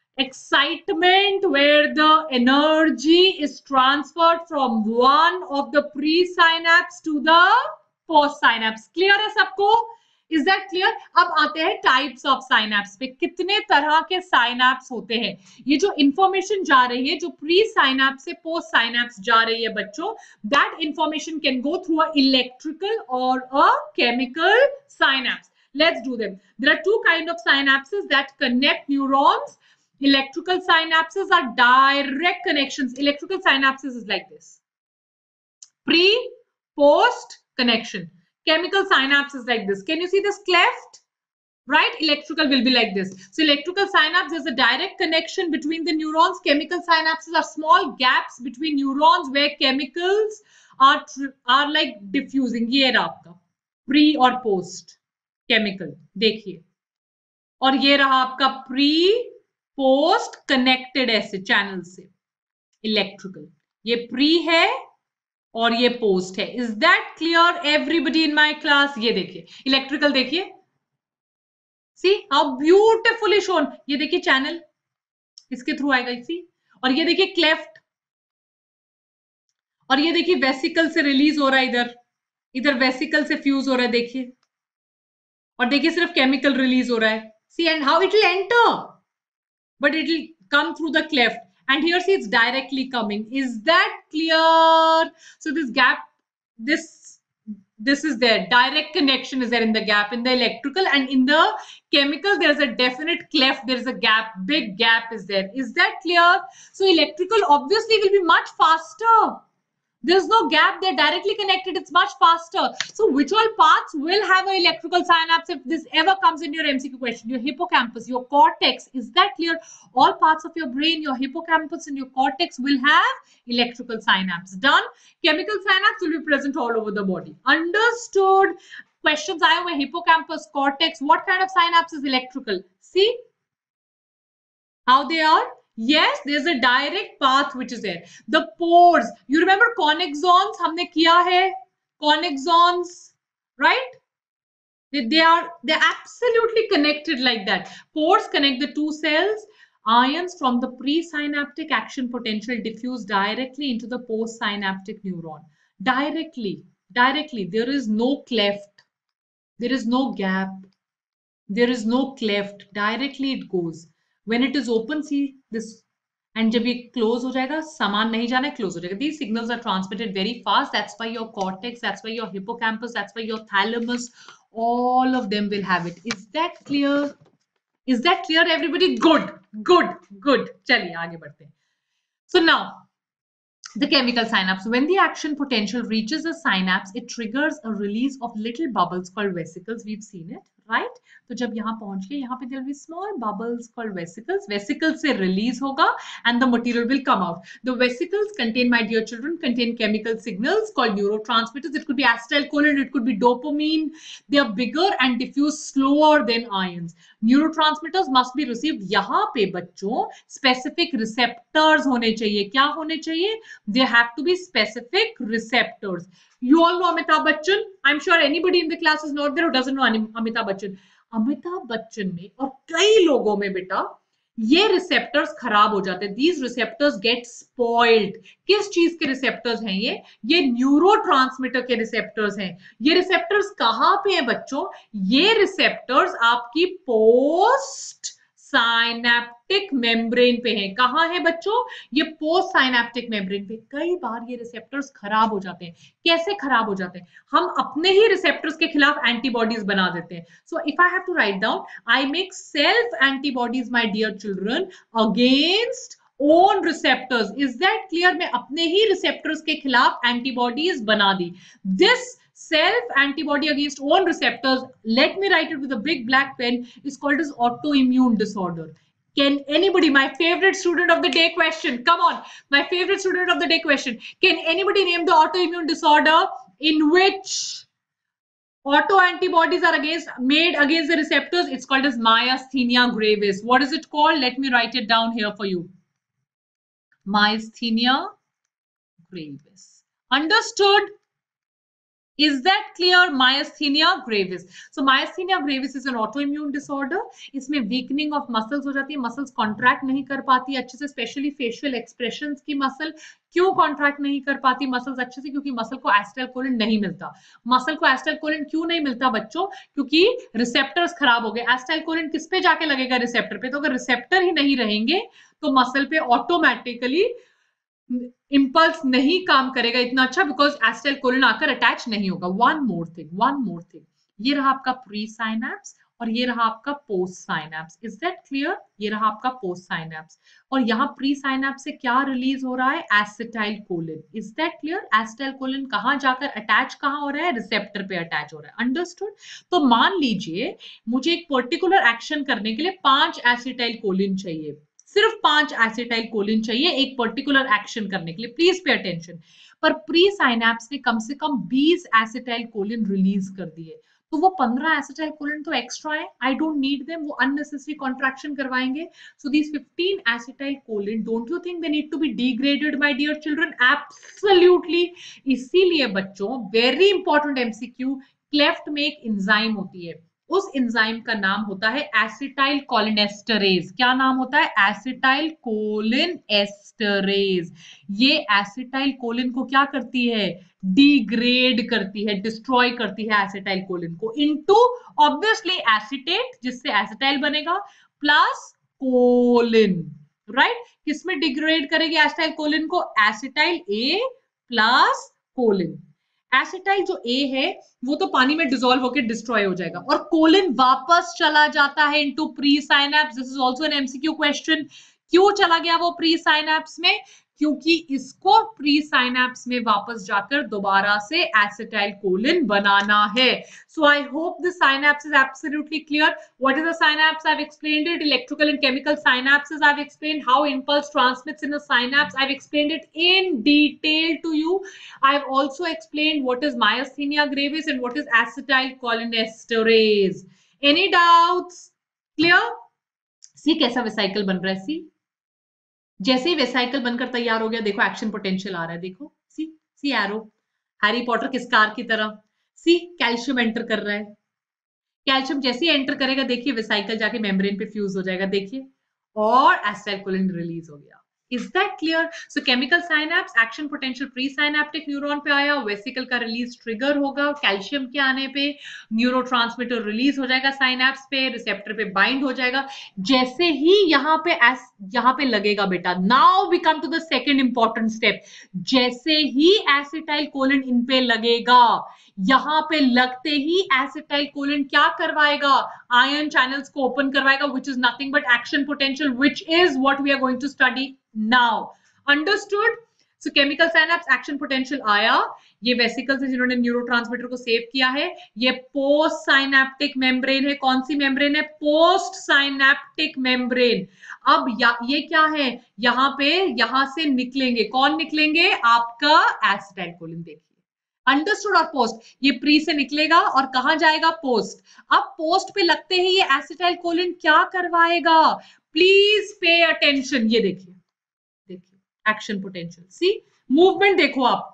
S1: excitement, where the energy is transferred from one of the pre-synapse to the post-synapse. Clear है सबको? Is that clear? अब आते हैं types of synapse पे। कितने तरह के synapse होते हैं? ये जो इंफॉर्मेशन जा रही है, जो प्री साइनेप्स से पोस्ट साइनेप्स जा रही है बच्चों, that information can go through a electrical or a chemical synapse. Let's do them. There are two kinds of synapses that connect neurons. Electrical synapses are direct connections. Electrical synapses is like this. Pre, post connection. Chemical synapse is like this. Can you see this cleft? Right? Electrical will be like this. So electrical synapse is a direct connection between the neurons. Chemical synapses are small gaps between neurons where chemicals are, are like diffusing. ये रहा आपका pre और post chemical. देखिए, और ये रहा आपका pre post connected ऐसे चैनल से इलेक्ट्रिकल। ये pre है और ये पोस्ट है। Is that clear everybody in my class? ये देखिए इलेक्ट्रिकल, देखिए, सी हाउ ब्यूटिफुली शोन। ये देखिए चैनल इसके थ्रू आएगा, सी, और ये देखिए क्लेफ्ट, और ये देखिए वेसिकल से रिलीज हो रहा है, इधर इधर वेसिकल से फ्यूज हो रहा है, देखिए, और देखिए सिर्फ केमिकल रिलीज हो रहा है। See, and how it will enter, but it will come through the cleft. And here see it's directly coming. Is that clear? So this gap, this this is there, direct connection is there in the gap in the electrical, and in the chemical there's a definite cleft, there's a gap, big gap is there. Is that clear? So electrical obviously will be much faster. There's no gap, they're directly connected, it's much faster. So which all parts will have an electrical synapse if this ever comes in your M C Q question? Your hippocampus, your cortex. Is that clear? All parts of your brain, your hippocampus and your cortex will have electrical synapse. Done? Chemical synapse will be present all over the body. Understood? Questions आए हुए hippocampus, cortex, what kind of synapse is electrical? See how they are? Yes, there's a direct path which is there. The pores, you remember connexons हमने किया है, connexons, right? They, they are they're absolutely connected like that. Pores connect the two cells. Ions from the presynaptic action potential diffuse directly into the postsynaptic neuron. Directly, directly. There is no cleft. There is no gap. There is no cleft. Directly it goes. When it is open, see this, and जब ये close हो जाएगा, सामान नहीं जाना है, close हो जाएगा. These signals are transmitted very fast. That's why your cortex, that's why your hippocampus, that's why your thalamus, all of them will have it. Is that clear? Is that clear, everybody? Good. Good good, चलिए आगे बढ़ते हैं. So now the chemical synapse. When the action potential reaches a synapse, it triggers a release of little bubbles called vesicles. We've seen it, right? तो जब यहाँ पहुंच गए, यहाँ पे there will be small bubbles called vesicles. Vesicles से release होगा and the material will come out. The vesicles contain, my dear children, contain chemical signals called neurotransmitters. It could be acetylcholine, it could be dopamine. They are bigger and diffuse slower than ions. Neurotransmitters must be received. यहाँ पे बच्चों specific receptors होने चाहिए. क्या होने चाहिए? There have to be specific receptors. You all know Amitabh Bachchan. I'm sure anybody in the class is not there who doesn't know Amitabh Bachchan. Amitabh Bachchan में और कई लोगों में बेटा ये रिसेप्टर्स खराब हो जाते हैं. These receptors get spoiled. किस चीज के रिसेप्टर्स हैं ये? ये न्यूरोट्रांसमीटर के रिसेप्टर्स हैं. ये रिसेप्टर्स कहां पे हैं बच्चों? ये रिसेप्टर्स आपकी पोस्ट साइनेप्टिक मेम्ब्रेन पे है. कहां है बच्चों? ये पोस्ट साइनेप्टिक मेम्ब्रेन पे. कई बार ये रिसेप्टर्स खराब हो जाते हैं. कैसे खराब हो जाते हैं? हम अपने ही रिसेप्टर्स के खिलाफ एंटीबॉडीज बना देते हैं. So if I have to write down, I make self antibodies my dear children against own receptors. Is that clear? मैं अपने ही रिसेप्टर्स के खिलाफ एंटीबॉडीज बना दी. This self antibody against own receptors, let me write it with a big black pen, is called as autoimmune disorder. Can anybody, my favorite student of the day question, come on, my favorite student of the day question, can anybody name the autoimmune disorder in which autoantibodies are against made against the receptors? It's called as myasthenia gravis. What is it called? Let me write it down here for you. Myasthenia gravis. Understood? Is that clear? Myasthenia gravis. So myasthenia gravis is an autoimmune disorder. इसमें weakening of muscles हो जाती है. Muscles contract नहीं कर पाती अच्छे से, especially facial expressions की muscle. क्यों contract नहीं कर पाती muscles अच्छे से? क्योंकि muscle को acetylcholine नहीं मिलता. muscle को acetylcholine क्यों नहीं मिलता बच्चों? क्योंकि receptors खराब हो गए. acetylcholine किस पे जाके लगेगा? receptor पे. तो अगर receptor ही नहीं रहेंगे तो muscle पे automatically इंपल्स नहीं काम करेगा इतना अच्छा, बिकॉज एसिटाइलकोलिन आकर अटैच नहीं होगा. One more thing, one more thing, ये रहा आपका प्री साइनेप्स और ये रहा आपका post synapse. Is that clear? ये रहा आपका पोस्ट साइनेप्स और यहाँ प्री साइनेप्स से क्या रिलीज हो रहा है? Acetylcholine. Is that clear? Acetylcholine कहाँ जाकर अटैच कहाँ हो रहा है? रिसेप्टर पे अटैच हो रहा है. अंडरस्टूड? तो मान लीजिए मुझे एक पर्टिकुलर एक्शन करने के लिए पांच एसिटाइलकोलिन चाहिए. सिर्फ पांच एसिटाइलकोलिन चाहिए एक पर्टिकुलर एक्शन करने के लिए. Please pay attention. पर प्री साइनेप्स ने कम से कम बीस एसिटाइलकोलिन रिलीज कर दिए. तो वो पंद्रह एसिटाइलकोलिन तो एक्स्ट्रा है. I don't need them. वो अननेसेसरी कॉन्ट्रैक्शन करवाएंगे. So these fifteen acetylcholine, don't you think they need to be degraded my dear children? Absolutely. इसीलिए बच्चों वेरी इंपॉर्टेंट एमसीक्यू, क्लेफ्ट में एक एंजाइम होती है. उस एंजाइम का नाम होता है एसिटाइल कोलिनेस्टरेज. क्या नाम होता है? Acetyl cholinesterase. ये एसिटाइल कोलिन को क्या करती है? डिग्रेड करती है, डिस्ट्रॉय करती है एसिटाइल कोलिन को इनटू ऑब्वियसली एसिटेट, जिससे एसिटाइल बनेगा, प्लस कोलिन. राइट? किसमें डिग्रेड करेगी एसिटाइल कोलिन को? Acetyl A plus choline. Acetyl जो ए है वो तो पानी में डिसॉल्व होकर डिस्ट्रॉय हो जाएगा और कोलिन वापस चला जाता है into pre synapse. This is also an MCQ question. क्यों चला गया वो प्री साइनेप्स में? क्योंकि इसको प्री साइनेप्स में वापस जाकर दोबारा से एसिटाइल कोलिन बनाना है. So I hope the synapse is absolutely clear. What is the synapse? I have explained it. Electrical and chemical synapses, I've explained how impulse transmits in a synapse. I've explained it in detail to you. I've also explained what is myasthenia gravis and what is acetylcholinesterase. Any doubts? Clear? See कैसा vesicle बन रहा है. सी जैसे ही vesicle बनकर तैयार हो गया, देखो एक्शन पोटेंशियल आ रहा है. देखो see see arrow, Harry Potter किस कार की तरह. सी कैल्शियम एंटर कर रहा है. कैल्शियम जैसे ही एंटर करेगा देखिए वेसाइकल जाके मेम्ब्रेन पे फ्यूज हो जाएगा. देखिए और एसिटाइलकोलिन रिलीज हो गया. Is that clear? So chemical synapse, action potential pre-synaptic neuron पे आया, वेसिकल का रिलीज ट्रिगर होगा, कैल्शियम के आने पे न्यूरोट्रांसमीटर रिलीज हो जाएगा साइनैप्स पे, रिसेप्टर पे बाइंड हो जाएगा. जैसे ही यहाँ पे एस यहाँ पे लगेगा बेटा, now we come to the second important step. जैसे ही एसिटाइल कोलिन इन पे लगेगा, यहां पे लगते ही एसिटाइल कोलिन क्या करवाएगा, आयन चैनल्स को ओपन करवाएगा, which is nothing but action potential, which is what we are going to study now. Understood? So chemical synapse, action potential आया, ये वेसिकल से जिन्होंने न्यूरोट्रांसमीटर को सेव किया है, ये पोस्ट साइनेप्टिक मेम्ब्रेन है. कौन सी मेम्ब्रेन है? Post synaptic membrane. अब या, ये क्या है, यहाँ पे यहां से निकलेंगे, कौन निकलेंगे? आपका एसिटाइल कोलिन. देखिए, अंडरस्टूड. और पोस्ट, ये प्री से निकलेगा और कहां जाएगा? पोस्ट. अब पोस्ट पे लगते ही ये एसिटाइल कोलिन क्या करवाएगा? Please pay attention. ये देखिए, देखिए एक्शन पोटेंशियल. सी मूवमेंट देखो आप,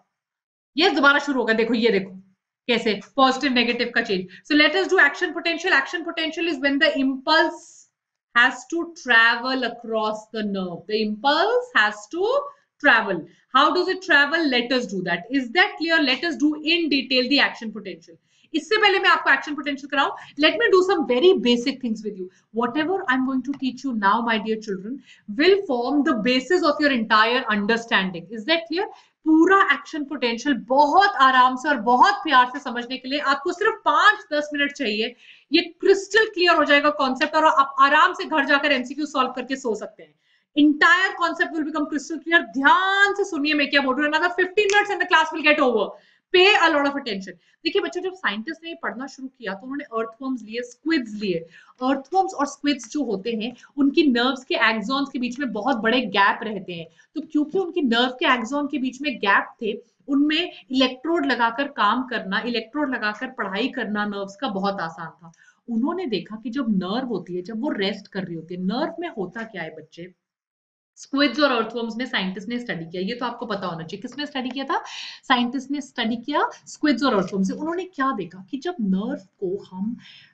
S1: ये दोबारा शुरू होगा. देखो, ये देखो कैसे पॉजिटिव नेगेटिव का change. So let us do action potential. Action potential is when the impulse has to travel across the nerve. The impulse has to travel. How does it travel? Let us do that. Is that clear? Let us do in detail the action potential. इससे पहले मैं आपको action potential कराऊं, let me do some very basic things with you. Whatever I'm going to teach you now, my dear children, will form the basis of your entire understanding. Is that clear? पूरा action potential बहुत आराम से और बहुत प्यार से समझने के लिए आपको सिर्फ पांच दस मिनट चाहिए. ये क्रिस्टल क्लियर हो जाएगा कॉन्सेप्ट, और आप आराम से घर जाकर एमसीक्यू सॉल्व करके सो सकते हैं. Entire concept will become crystal clear. ध्यान से सुनिए मैं क्या बोल रही हूँ. Another fifteen minutes and the class will get over. Pay a lot of attention. देखिए बच्चों, जब साइंटिस्ट ने पढ़ना शुरू किया तो उन्होंने अर्थवर्म्स लिए, स्क्विड्स लिए. अर्थवर्म्स और स्क्विड्स जो होते हैं, उनकी नर्व्स के एक्सॉन्स के बीच में बहुत बड़े गैप रहते हैं. तो क्योंकि उनकी नर्व के एक्सॉन के बीच में गैप थे, उनमें इलेक्ट्रोड लगाकर काम करना, इलेक्ट्रोड लगाकर पढ़ाई करना नर्व्स का बहुत आसान था. उन्होंने देखा कि जब नर्व होती है, जब वो रेस्ट कर रही होती है, नर्व में होता क्या है बच्चे, स्क्विड्स और अर्थवर्म्स में साइंटिस्ट ने स्टडी किया. ये तो आपको पता होना चाहिए. किसने स्टडी किया था? साइंटिस्ट ने स्टडी किया स्क्विड्स और अर्थवर्म्स से. उन्होंने क्या देखा कि जब नर्व को हम,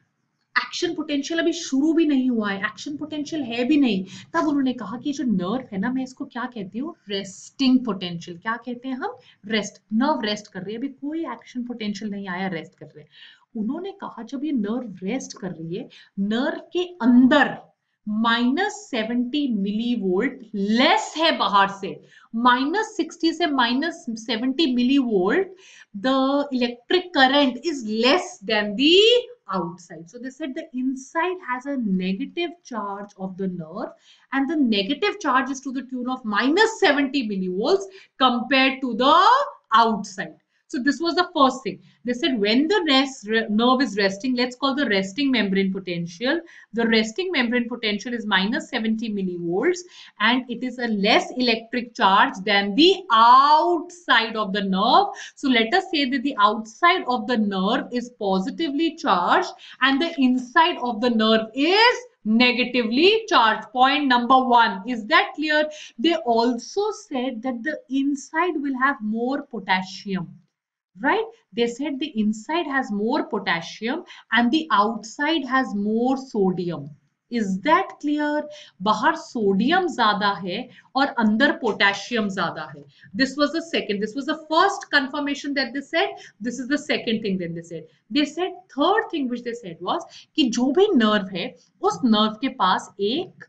S1: एक्शन पोटेंशियल अभी शुरू भी नहीं हुआ है, एक्शन पोटेंशियल है भी नहीं, तब उन्होंने कहा कि जो नर्व है ना, मैं इसको क्या कहती हूँ? Resting potential. क्या कहते हैं हम? रेस्ट. नर्व रेस्ट कर रही है, अभी कोई एक्शन पोटेंशियल नहीं आया, रेस्ट कर रहे हैं. उन्होंने कहा जब ये नर्व रेस्ट कर रही है, नर्व के अंदर माइनस सेवेंटी मिली वोल्ट लेस है बाहर से, माइनस सिक्सटी से minus seventy milli volt, the electric current is less than the outside. So they said the inside has a negative charge of the nerve, and the negative charge is to the tune of minus seventy millivolts compared to the outside. So this was the first thing. They said when the rest, re, nerve is resting, let's call the resting membrane potential. The resting membrane potential is minus seventy millivolts, and it is a less electric charge than the outside of the nerve. So let us say that the outside of the nerve is positively charged and the inside of the nerve is negatively charged. Point number one. Is that clear? They also said that the inside will have more potassium. Right? They said the inside has more potassium and the outside has more sodium. Is that clear? बाहर sodium ज्यादा है और अंदर potassium ज्यादा है. This was the second. This was the first confirmation that they said. This is the second thing that they said. They said third thing which they said was कि जो भी नर्व है, उस नर्व के पास एक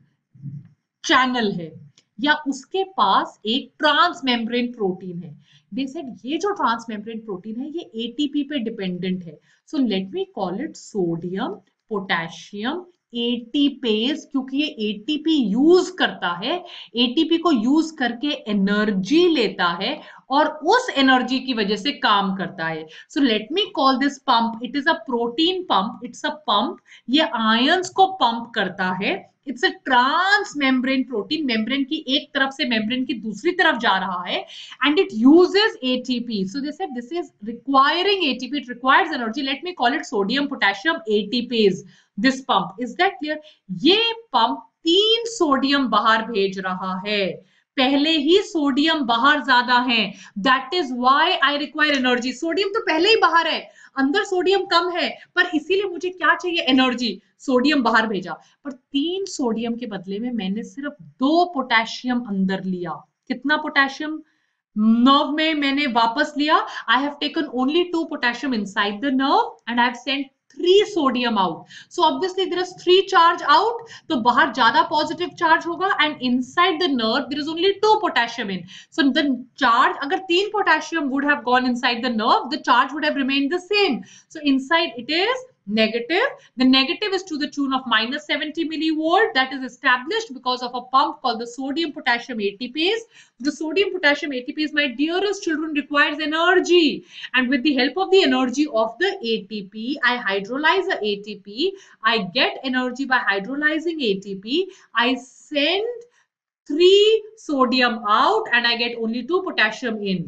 S1: channel है या उसके पास एक ट्रांसमेम्ब्रेन प्रोटीन है. They said ये जो ट्रांसमेम्ब्रेन प्रोटीन है, ये एटीपी पे डिपेंडेंट है. So let me call it sodium potassium ATPase, क्योंकि ये एटीपी यूज करता है, एटीपी को यूज करके एनर्जी लेता है और उस एनर्जी की वजह से काम करता है. So let me call this pump. It is a protein pump. It's a pump. ये आयंस को पंप करता है. It's a trans membrane protein. Membrane की एक तरफ से मेम्ब्रेन की दूसरी तरफ जा रहा है, and it uses ATP. So they said this is requiring ATP. It requires energy. Let me call it sodium potassium ATPase. This pump. Is that clear? ये पंप तीन सोडियम बाहर भेज रहा है. पहले ही सोडियम बाहर ज्यादा है, that is why I require energy. Sodium तो पहले ही बाहर है, अंदर सोडियम कम है, पर इसीलिए मुझे क्या चाहिए, एनर्जी। सोडियम बाहर भेजा, पर तीन सोडियम के बदले में मैंने सिर्फ दो पोटेशियम अंदर लिया। कितना पोटेशियम नर्व में मैंने वापस लिया? I have taken only two potassium inside the nerve and I have sent three sodium out. So obviously there is three charge out, तो बाहर ज्यादा positive charge होगा, and inside the nerve there is only two potassium in. So the charge, अगर तीन potassium would have gone inside the nerve, the charge would have remained the same. So inside it is negative. The negative is to the tune of minus seventy millivolt. That is established because of a pump called the sodium potassium A T Pase. The sodium potassium A T Pase, my dearest children, requires energy, and with the help of the energy of the A T P, I hydrolyze the A T P. I get energy by hydrolyzing A T P. I send three sodium out and I get only two potassium in.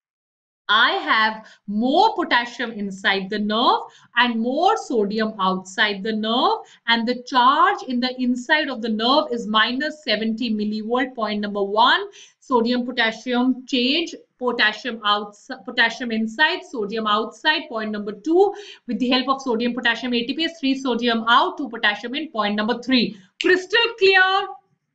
S1: I have more potassium inside the nerve and more sodium outside the nerve, and the charge in the inside of the nerve is minus seventy millivolt. Point number one, sodium potassium change, potassium outside, potassium inside, sodium outside. Point number two, with the help of sodium potassium A T P, three sodium out, two potassium in. Point number three, crystal clear?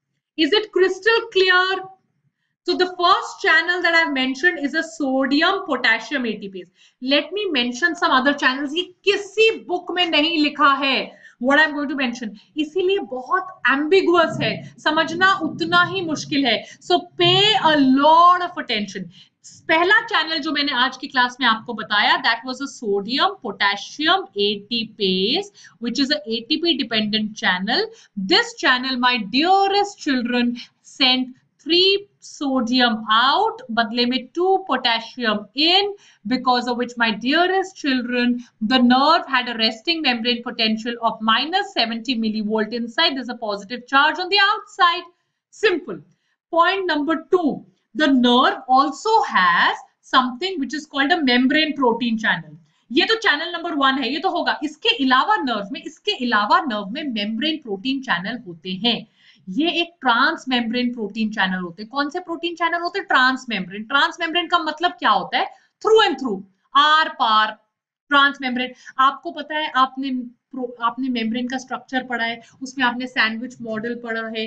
S1: Is it crystal clear? So the first channel that I've mentioned is a sodium potassium A T Pase. Let me mention some other channels. ये किसी book में नहीं लिखा है what I'm going to mention. इसीलिए बहुत ambiguous है, समझना उतना ही मुश्किल है. So pay a lot of attention. पहला चैनल जो मैंने आज की क्लास में आपको बताया, that was a sodium potassium A T Pase, which is a A T P dependent channel. This channel, my dearest children, sent three sodium out, बदले में two potassium in, because of which, my dearest children, the nerve had a resting membrane potential of minus seventy millivolt inside. There's a positive charge on the outside. Simple. Point number two, the nerve also has something which is called a membrane protein channel. ये तो channel number one है, ये तो होगा. इसके अलावा nerve में इसके अलावा नर्व में मेम्ब्रेन प्रोटीन चैनल होते हैं. ये एक ट्रांस मेम्ब्रेन प्रोटीन चैनल होते हैं. कौन से प्रोटीन चैनल होते हैं? Trans membrane. ट्रांस मेम्ब्रेन का मतलब क्या होता है? थ्रू एंड थ्रू, आर पार. ट्रांस मेम्ब्रेन आपको पता है, आपने आपने मेम्ब्रेन का स्ट्रक्चर पढ़ा है, उसमें आपने सैंडविच मॉडल पढ़ा है.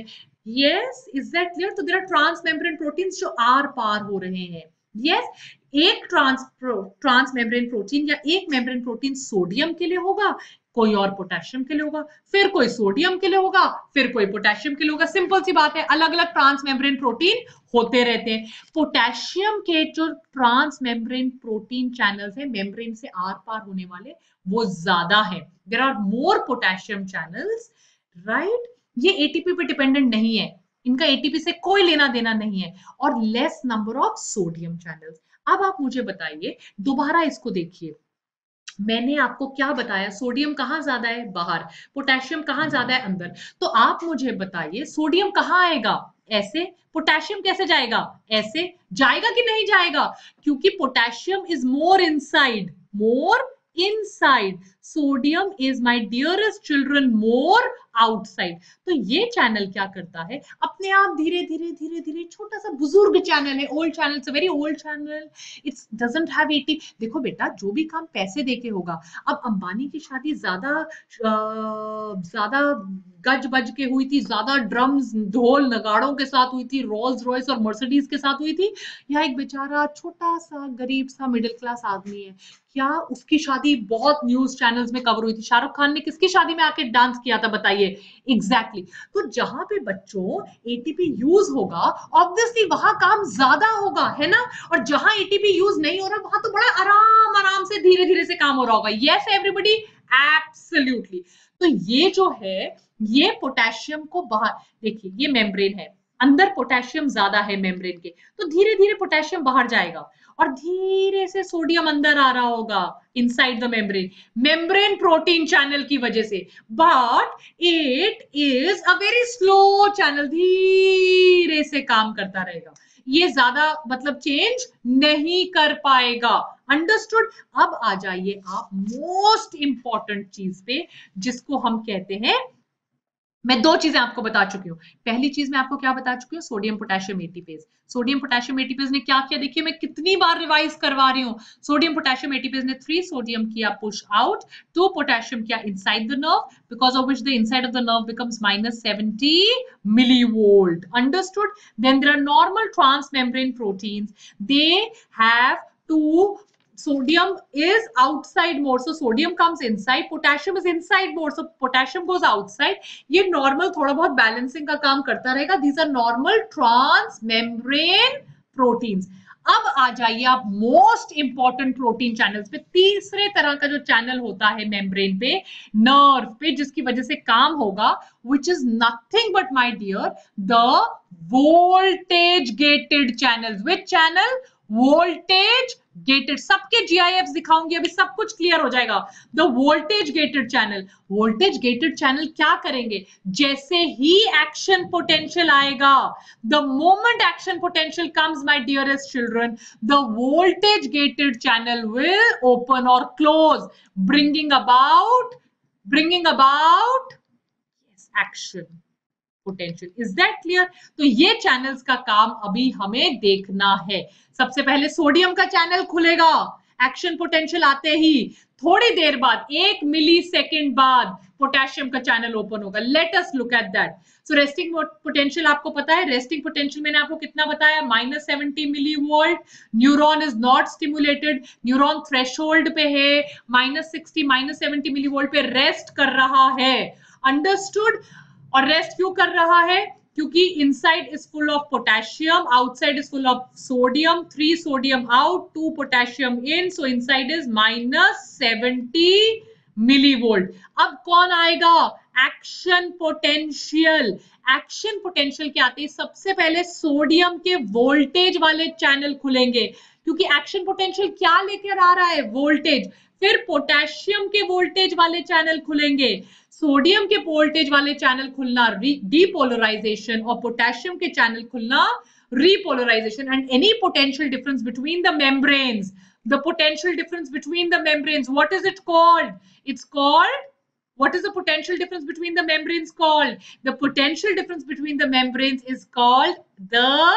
S1: Yes, is that clear? तो there are trans membrane proteins जो आर पार हो रहे हैं. यस yes, एक ट्रांस ट्रांस मेम्ब्रेन प्रोटीन या एक मेम्ब्रेन प्रोटीन सोडियम के लिए होगा, कोई और पोटेशियम के लिए होगा, फिर कोई सोडियम के लिए होगा, फिर कोई पोटेशियम के लिए होगा. सिंपल सी बात है, अलग अलग ट्रांस मेम्ब्रेन प्रोटीन होते रहते हैं. पोटेशियम के जो ट्रांस मेम्ब्रेन प्रोटीन चैनल्स हैं, मेम्ब्रेन से आर पार होने वाले, वो ज्यादा है. There are more potassium channels, right. ये एटीपी पे डिपेंडेंट नहीं है, इनका एटीपी से कोई लेना देना नहीं है, और less number of sodium channels. अब आप मुझे बताइए, दोबारा इसको देखिए, मैंने आपको क्या बताया? सोडियम कहाँ ज्यादा है? बाहर. पोटेशियम कहाँ ज्यादा है? अंदर. तो आप मुझे बताइए, सोडियम कहाँ आएगा? ऐसे. पोटेशियम कैसे जाएगा? ऐसे. जाएगा कि नहीं जाएगा? क्योंकि potassium is more inside, more inside. Sodium is, my dearest children, more outside. तो ये चैनल क्या करता है? अपने आप धीरे धीरे धीरे धीरे, छोटा सा बुजुर्ग चैनल है, old channel, it's a very old channel. It's doesn't have AT. देखो बेटा, जो भी काम पैसे देके होगा. अब अंबानी की शादी ज्यादा ज्यादा गज बज के हुई थी, ज्यादा ड्रम्स ढोल नगाड़ों के साथ हुई थी, रोल्स रॉयस और मर्सिडीज के साथ हुई थी, या एक बेचारा छोटा सा गरीब सा मिडिल क्लास आदमी है, क्या उसकी शादी बहुत न्यूज चैनल्स में कवर हुई थी? शाहरुख खान ने किसकी शादी में आके डांस किया था, बताइए? Exactly exactly. तो जहां पे बच्चों एटीपी यूज होगा, ऑब्वियसली वहां काम ज्यादा होगा, है ना. और जहां एटीपी यूज नहीं हो रहा, वहां तो बड़ा आराम आराम से धीरे धीरे से काम हो रहा होगा. Yes everybody, absolutely. तो ये जो है, ये पोटेशियम को बाहर, देखिए ये मेम्ब्रेन है, अंदर पोटेशियम ज्यादा है मेम्ब्रेन के, तो धीरे धीरे पोटेशियम बाहर जाएगा और धीरे से सोडियम अंदर आ रहा होगा inside the membrane, membrane protein channel की वजह से. But it is a very slow channel, धीरे से काम करता रहेगा, ये ज्यादा मतलब चेंज नहीं कर पाएगा. अंडरस्टूड? अब आ जाइए आप मोस्ट इंपॉर्टेंट चीज पे, जिसको हम कहते हैं मैं दो चीजें आपको बता चुकी हूँ। पहली चीज मैं आपको क्या बता चुकी हूँ, sodium potassium ATPase. Sodium potassium ATPase ने क्या किया, देखिए मैं कितनी बार रिवाइज करवा रही हूँ। सोडियम पोटेशियम एटीपेज ने थ्री सोडियम किया पुश आउट, टू पोटेशियम किया inside the nerve, because of which the inside of the nerve becomes minus seventy millivolt. Understood? Then there are normal transmembrane proteins. They have to, sodium is outside more, so sodium comes inside, potassium is inside more, so potassium goes outside. ये normal थोड़ा बहुत balancing का काम करता रहेगा. These are normal transmembrane proteins. अब आ जाइए आप मोस्ट इंपॉर्टेंट प्रोटीन चैनल्स पे. तीसरे तरह का जो चैनल होता है मेम्ब्रेन पे, नर्व पे, जिसकी वजह से काम होगा, which is nothing but my dear the voltage gated channels. Which channel? Voltage gated. सबके जीआईएफ दिखाऊंगी अभी, सब कुछ क्लियर हो जाएगा. The voltage gated channel. Voltage gated channel क्या करेंगे, जैसे ही एक्शन पोटेंशियल आएगा, the moment action potential comes my dearest children, the voltage gated channel will open और close, bringing about bringing about action potential. Is that clear? तो ये channels का काम अभी हमें देखना है. सबसे पहले सोडियम का चैनल खुलेगा एक्शन पोटेंशियल आते ही. थोड़ी देर बाद, एक मिली सेकेंड बाद, पोटेशियम का चैनल ओपन होगा. Let us look at that. So resting potential आपको पता है, रेस्टिंग पोटेंशियल मैंने आपको कितना बताया, minus seventy milli volt. Neuron is not stimulated, neuron threshold पे है, माइनस सिक्सटी माइनस सेवेंटी मिली वोल्ट पे रेस्ट कर रहा है. अंडरस्टूड? और रेस्ट क्यों कर रहा है, क्योंकि inside is full of potassium, outside is full of sodium. Three sodium out, two potassium in, so inside is minus seventy millivolt. अब कौन आएगा, एक्शन पोटेंशियल. एक्शन पोटेंशियल के आते ही सबसे पहले सोडियम के वोल्टेज वाले चैनल खुलेंगे, क्योंकि एक्शन पोटेंशियल क्या लेकर आ रहा है, वोल्टेज. फिर पोटेशियम के वोल्टेज वाले चैनल खुलेंगे. सोडियम के वोल्टेज वाले चैनल खुलना डीपोलराइजेशन, और पोटेशियम के चैनल खुलना repolarization. And any potential difference between the membranes, the potential difference between the membranes, what is it called? It's called, what is the potential difference between the membranes called? The potential difference between the membranes is called the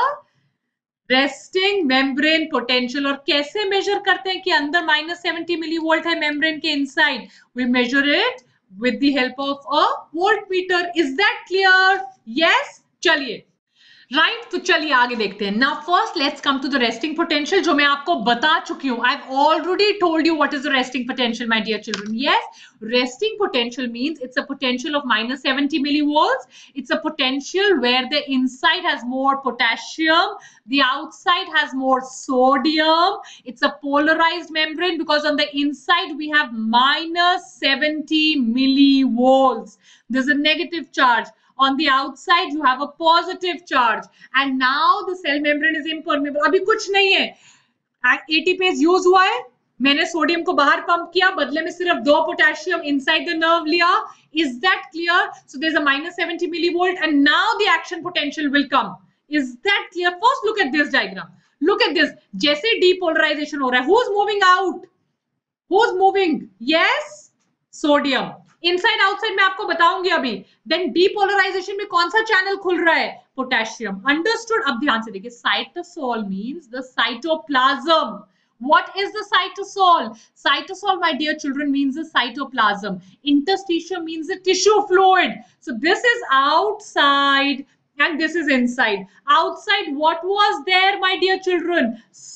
S1: resting membrane potential. और कैसे major करते हैं कि अंदर minus seventy milli volt है membrane के inside? We measure it with the help of a voltmeter. Is that clear? Yes? चलिए, right right, तो चलिए आगे देखते हैं. Now first let's come to the resting potential, जो मैं आपको बता चुकी हूं. I have already told you what is the resting potential my dear children. Yes, resting potential means it's a potential of minus seventy millivolts. It's a potential where the inside has more potassium, the outside has more sodium. It's a polarized membrane because on the inside we have minus seventy millivolts. There's a negative charge. On the outside you have a positive charge, and now the cell membrane is impermeable. अभी कुछ नहीं है, ATPase use हुआ है, मैंने sodium को बाहर pump किया, बदले में सिर्फ दो पोटेशियम इनसाइड द नर्व लिया. Is that clear? So there's a minus seventy millivolt, and now the action potential will come. Is that clear? First look at this diagram. Look at this. जैसे depolarization हो रहा है, who's moving out? Who's moving? Yes, sodium. Inside outside मैं आपको बताऊंगी अभी. Then depolarisation में कौन सा चैनल खुल रहा है, पोटेशियम. अंडरस्टूड? अब ध्यान से देखिए, cytosol means the cytoplasm. What is the cytosol? Cytosol, my dear children, means the cytoplasm. Interstitium means the tissue fluid. So this is outside and this is inside. Outside, what was there, my dear children?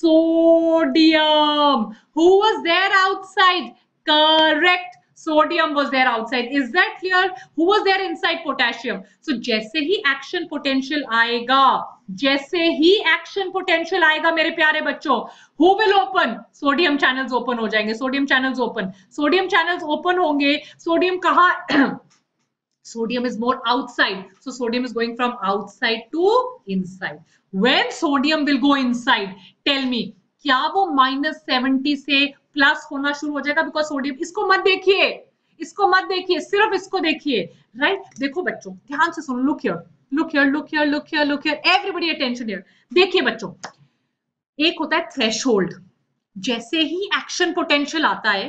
S1: Sodium. Who was there outside? Correct. Sodium was there outside. Is that clear? Who was there inside? Potassium. So जैसे ही action potential आएगा, जैसे ही action potential आएगा मेरे प्यारे बच्चों, who will open? Sodium channels open हो जाएंगे. Sodium channels open. Sodium channels open होंगे. Sodium कहाँ? Sodium is more outside. So sodium is going from outside to inside. When sodium will go inside, tell me, क्या वो minus seventy से plus होना शुरू हो जाएगा? बिकॉज सोडियम, इसको मत देखिए, इसको मत देखिए, सिर्फ इसको देखिए. Right right? देखो बच्चों, ध्यान से सुनो. Look here, look here, look here, look here, look here. Everybody attention here. देखिए बच्चों, एक होता है थ्रेशोल्ड. जैसे ही एक्शन पोटेंशियल आता है,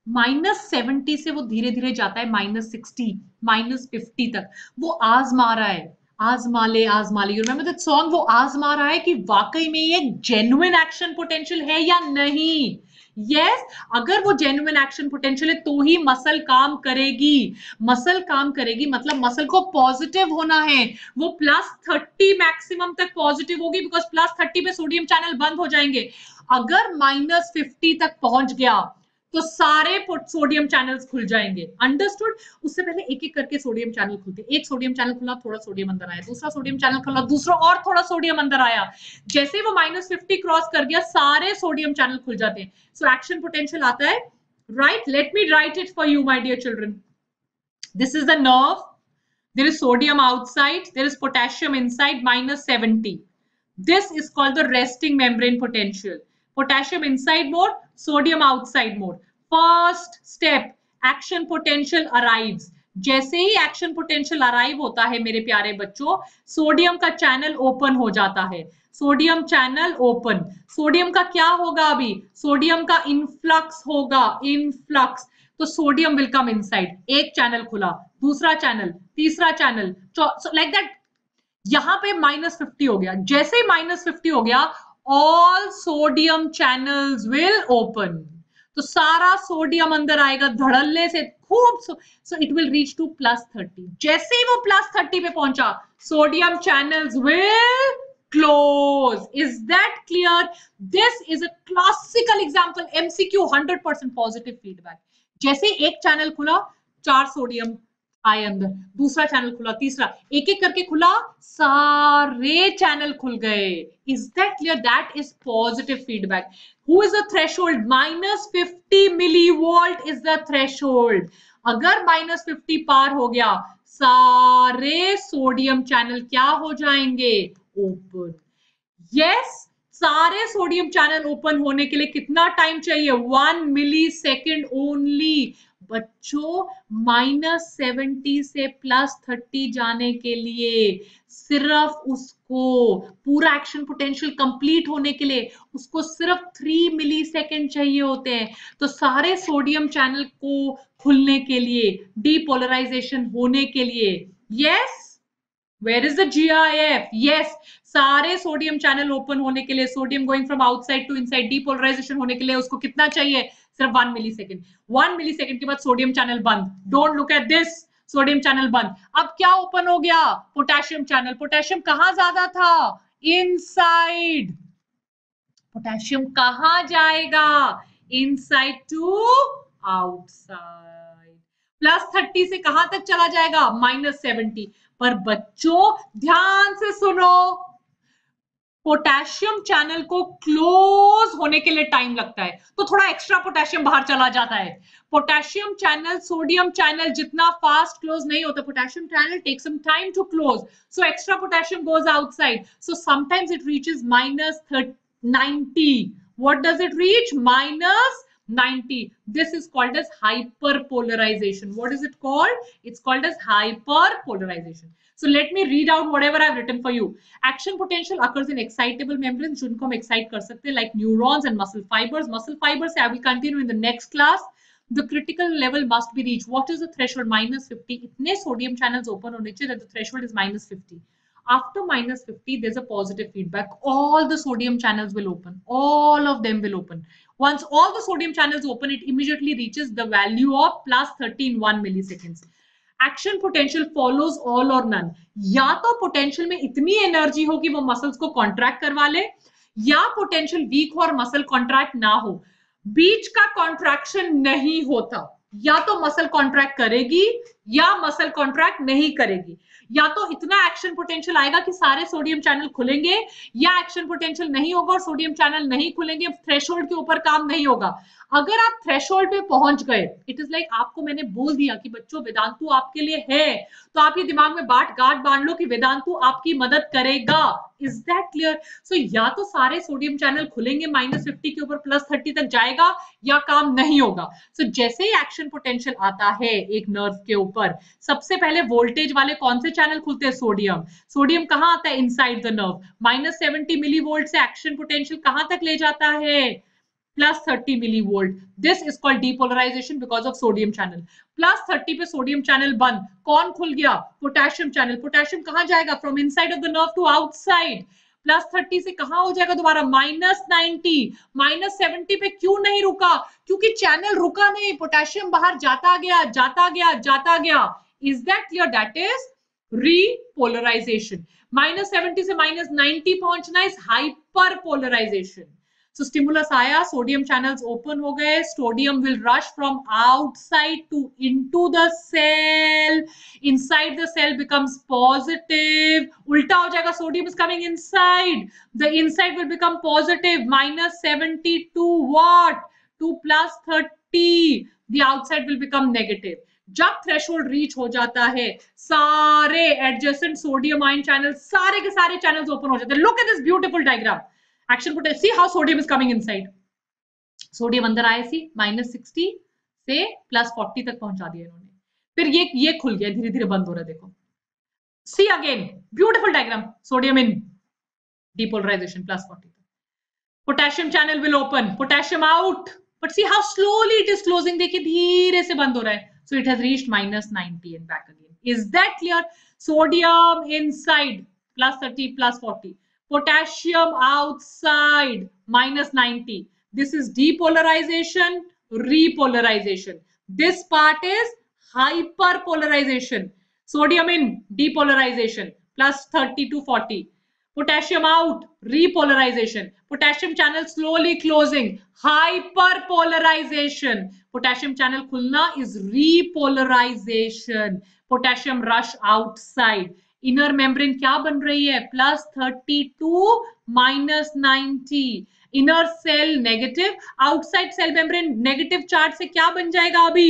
S1: माइनस सेवेंटी से वो धीरे धीरे जाता है माइनस सिक्सटी, माइनस फिफ्टी तक। वो आजमा रहा है, आजमा ले आजमा ले, यू रिमेंबर दैट सॉन्ग? वो आजमा रहा है कि वाकई में ये जेन्युइन एक्शन पोटेंशियल है या नहीं। यस yes, अगर वो जेन्युइन एक्शन पोटेंशियल है तो ही मसल काम करेगी। मसल काम करेगी मतलब मसल को पॉजिटिव होना है। वो प्लस थर्टी मैक्सिमम तक पॉजिटिव होगी, बिकॉज प्लस थर्टी पे सोडियम चैनल बंद हो जाएंगे। अगर माइनस फिफ्टी तक पहुंच गया तो सारे सोडियम चैनल्स खुल जाएंगे। अंडरस्टूड? उससे पहले एक एक करके सोडियम चैनल खुलते। एक सोडियम चैनल खुला, थोड़ा सोडियम अंदर आया, दूसरा सोडियम चैनल खुला, दूसरा और थोड़ा सोडियम अंदर आया। जैसे ही वो माइनस फिफ्टी क्रॉस कर गया सारे सोडियम चैनल खुल जाते हैं। सो एक्शन पोटेंशियल आता है, right? Let me write it for you my dear children. This is the nerve, there is sodium outside, there is potassium inside, minus seventy. This is called the resting membrane potential. Potassium inside mode, sodium outside mode. First step, action potential arrives. जैसे ही action potential arrive होता है मेरे प्यारे बच्चों, sodium का channel open हो जाता है। Sodium channel open. सोडियम का क्या होगा? अभी सोडियम का इनफ्लक्स होगा, इनफ्लक्स। तो सोडियम विल कम इनसाइड। एक चैनल खुला, दूसरा चैनल, तीसरा चैनल, लाइक दैट। यहां पे माइनस फिफ्टी हो गया। जैसे ही माइनस फिफ्टी हो गया, all sodium channels will open. तो सारा सोडियम अंदर आएगा धड़ल्ले से, खूब। So it will reach to plus thirty. जैसे ही वो प्लस थर्टी पे पहुंचा, sodium channels will close. Is that clear? This is a classical example, MCQ, hundred percent positive feedback. जैसे एक चैनल खुला, चार सोडियम आए अंदर, दूसरा चैनल खुला, तीसरा, एक एक करके खुला, सारे चैनल खुल गए। Is that clear? That is positive feedback. Who is the threshold? Minus fifty millivolt is the threshold. अगर माइनस फिफ्टी पार हो गया, सारे सोडियम चैनल क्या हो जाएंगे? ओपन। यस, सारे सोडियम चैनल ओपन होने के लिए कितना टाइम चाहिए? One millisecond only. बच्चों, माइनस सेवेंटी से प्लस थर्टी जाने के लिए सिर्फ उसको, पूरा एक्शन पोटेंशियल कंप्लीट होने के लिए उसको सिर्फ थ्री मिली सेकेंड चाहिए होते हैं। तो सारे सोडियम चैनल को खुलने के लिए, डीपोलराइजेशन होने के लिए, yes, Where is the G I F? Yes, सारे सोडियम चैनल ओपन होने के लिए, sodium going from outside to inside, depolarization होने के लिए उसको कितना चाहिए? सिर्फ one millisecond. One millisecond के बाद सोडियम चैनल बंद। Don't look at this, sodium channel बंद। अब क्या ओपन हो गया? Potassium channel. पोटेशियम कहां ज्यादा था? इनसाइड। पोटेशियम कहां जाएगा? Inside to outside. Plus thirty से कहां तक चला जाएगा? Minus seventy. पर बच्चों ध्यान से सुनो, पोटेशियम चैनल को क्लोज होने के लिए टाइम लगता है, तो थोड़ा एक्स्ट्रा पोटेशियम बाहर चला जाता है। पोटेशियम चैनल सोडियम चैनल जितना फास्ट क्लोज नहीं होता, potassium channel takes some time to close, so extra potassium goes outside, so sometimes it reaches minus ninety. What does it reach? Minus ninety. This is called as hyperpolarization. What is it called? It's called as hyperpolarization. So let me read out whatever I've written for you. Action potential occurs in excitable membranes, जिनको हम excite कर सकते हैं, like neurons and muscle fibers. Muscle fibers I will continue in the next class. The critical level must be reached. What is the threshold? minus fifty. इतने sodium channels open होने चाहिए that the threshold is minus fifty. After minus fifty, there's a positive feedback. All the sodium channels will open. All of them will open. Once all the sodium channels open, it immediately reaches the value of plus thirty in one milliseconds. Action potential follows all or none. या तो potential में इतनी energy हो कि वो muscles को contract करवा ले, या पोटेंशियल वीक हो और मसल कॉन्ट्रैक्ट ना हो। बीच का कॉन्ट्रैक्शन नहीं होता। या तो मसल कॉन्ट्रैक्ट करेगी या मसल कॉन्ट्रैक्ट नहीं करेगी। या तो इतना एक्शन पोटेंशियल आएगा कि सारे सोडियम चैनल खुलेंगे, या एक्शन पोटेंशियल नहीं होगा और सोडियम चैनल नहीं खुलेंगे, थ्रेशोल्ड के ऊपर काम नहीं होगा। अगर आप थ्रेशोल्ड पे पहुंच गए, इट इज लाइक आपको मैंने बोल दिया कि बच्चों वेदांतु आपके लिए है, तो आप ये दिमाग में बाट गांठ बांध लो कि वेदांतु आपकी मदद करेगा। Is that clear? सो या तो सारे सोडियम चैनल खुलेंगे, माइनस फिफ्टी के ऊपर प्लस थर्टी तक जाएगा, या काम नहीं होगा। सो so, जैसे ही एक्शन पोटेंशियल आता है एक नर्व के ऊपर, सबसे पहले वोल्टेज वाले कौन से चैनल खुलते हैं? सोडियम। सोडियम कहां आता है? Inside the nerve. Minus seventy milli volt से एक्शन पोटेंशियल कहां तक ले जाता है? plus thirty millivolt. This is called depolarization because of sodium channel. Plus thirty पे sodium channel बंद. कौन खुल गया? Potassium channel. Potassium कहाँ जाएगा? From inside of the nerve to outside. Plus thirty से कहां हो जाएगा दोबारा? Minus ninety. माइनस सेवेंटी पे क्यों नहीं रुका? क्योंकि चैनल रुका नहीं, पोटेशियम बाहर जाता गया जाता गया जाता गया. Is that clear? That is repolarization. Minus seventy से माइनस नाइनटी पहुंचना is hyperpolarization. So stimulus आया, sodium channels open हो गए, sodium will rush from outside to into the cell. Inside the cell becomes positive. उल्टा हो जाएगा, sodium is coming inside. The inside will become positive. Minus seventy-two what? To plus thirty. The outside will become negative. जब threshold reach हो जाता है, सारे adjacent sodium ion channel, सारे के सारे चैनल्स ओपन हो जाते हैं. Look at this beautiful diagram. Action potential, see how sodium is coming inside. Sodium अंदर आया, सी माइनस सिक्सटी से प्लस फोर्टी तक पहुंचा दिया इन्होंने. फिर ये ये खुल गया, धीरे धीरे बंद हो रहा है. देखो, see again beautiful diagram. Sodium in, depolarization plus forty. Potassium channel will open, potassium out. But see how slowly it is closing. देखिए धीरे से बंद हो रहा है. So it has reached minus ninety and back again. Is that clear? Sodium inside plus thirty plus forty. Potassium outside minus ninety. This is depolarization, repolarization. This part is hyperpolarization. Sodium in, depolarization plus thirty to forty. Potassium out, repolarization. Potassium channel slowly closing, hyperpolarization. Potassium channel khulna is repolarization. Potassium rush outside. Inner membrane क्या बन रही है? Plus thirty-two minus ninety. Inner cell negative. Outside cell membrane negative charge से क्या बन जाएगा अभी?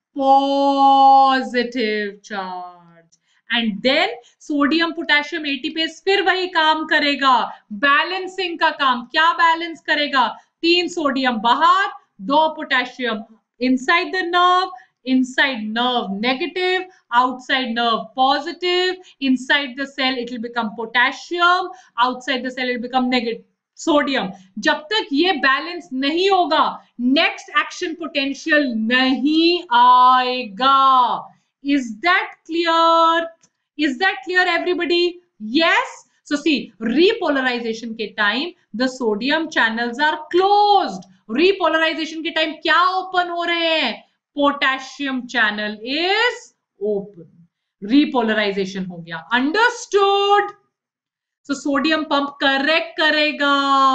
S1: Positive charge. And then sodium potassium ATPase फिर वही काम करेगा, बैलेंसिंग का काम. क्या बैलेंस करेगा? तीन सोडियम बाहर, दो potassium. Inside the nerve, inside nerve negative, outside nerve positive. Inside the cell it will become potassium, outside the cell it will become negative sodium. जब तक ये बैलेंस नहीं होगा, नेक्स्ट एक्शन पोटेंशियल नहीं आएगा. Is that clear? Is that clear everybody? Yes. So see, repolarization के time the sodium channels are closed. Repolarization के time क्या open हो रहे हैं? Potassium channel is open. Repolarization हो गया. Understood? So sodium pump correct करेगा.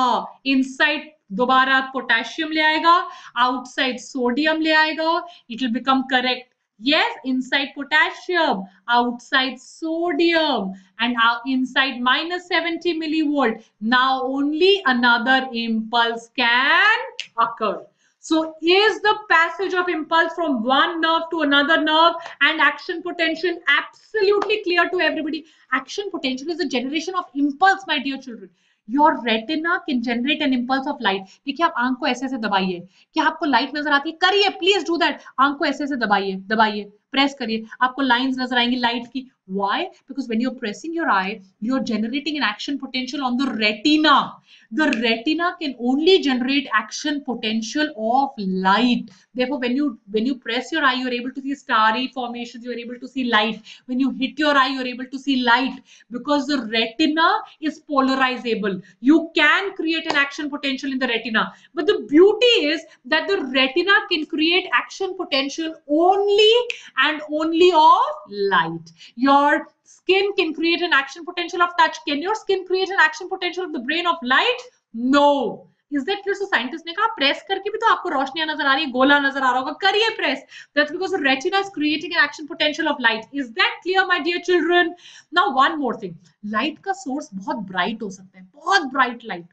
S1: Inside दोबारा पोटेशियम ले आएगा, outside sodium ले आएगा. It will become correct. Yes, inside potassium, outside sodium, and inside minus seventy millivolt. Now only another impulse can occur. So is the passage of impulse from one nerve to another nerve and action potential absolutely clear to everybody? Action potential is the generation of impulse, my dear children. Your retina can generate an impulse of light. देखिए आप आंख को ऐसे ऐसे दबाइए. क्या आपको light नजर आती है? करिए, प्लीज डू दैट. आंख को ऐसे ऐसे दबाइए, दबाइए, प्रेस करिए. आपको लाइंस नजर आएंगी लाइट की. Why? Because when you're pressing your eye, you're generating an action potential on the retina. The retina can only generate action potential of light. Therefore, when you when you press your eye, you're able to see starry formations. You're able to see light. When you hit your eye, you're able to see light because the retina is polarizable. You can create an action potential in the retina. But the beauty is that the retina can create action potential only and only of light. Your skin can create an action potential of touch. Can your skin create an action potential of the brain of light? No. Is that clear? So scientists ने कहा press करके भी तो आपको रोशनियां नजर आ रही है, गोला नजर आ रहा होगा, करिए press. That's because the retina is creating an action potential of light. Is that clear, my dear children? Now one more thing. Light का source बहुत bright हो सकता है, बहुत bright light.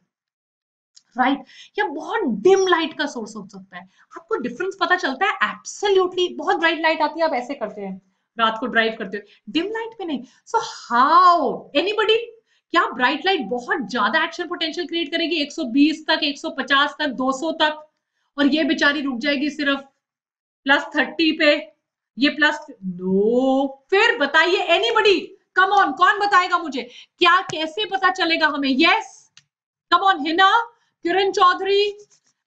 S1: Right right? या बहुत डिम लाइट का source हो सकता है. आपको डिफरेंस पता चलता है? एब्सोल्युटली. बहुत ब्राइट लाइट आती है, आप ऐसे करते हैं, रात को ड्राइव करते हो, डिम लाइट पे नहीं. So how anybody? क्या ब्राइट लाइट बहुत ज्यादा एक्शन पोटेंशियल क्रिएट करेगी एक सौ बीस तक, एक सौ पचास तक, दो सौ तक, और ये बेचारी रुक जाएगी सिर्फ प्लस थर्टी पे? ये प्लस नो. फिर बताइए एनीबॉडी, कम ऑन, कौन बताएगा मुझे? क्या कैसे पता चलेगा हमें? Yes, come on, Hina, Kiran Chaudhary,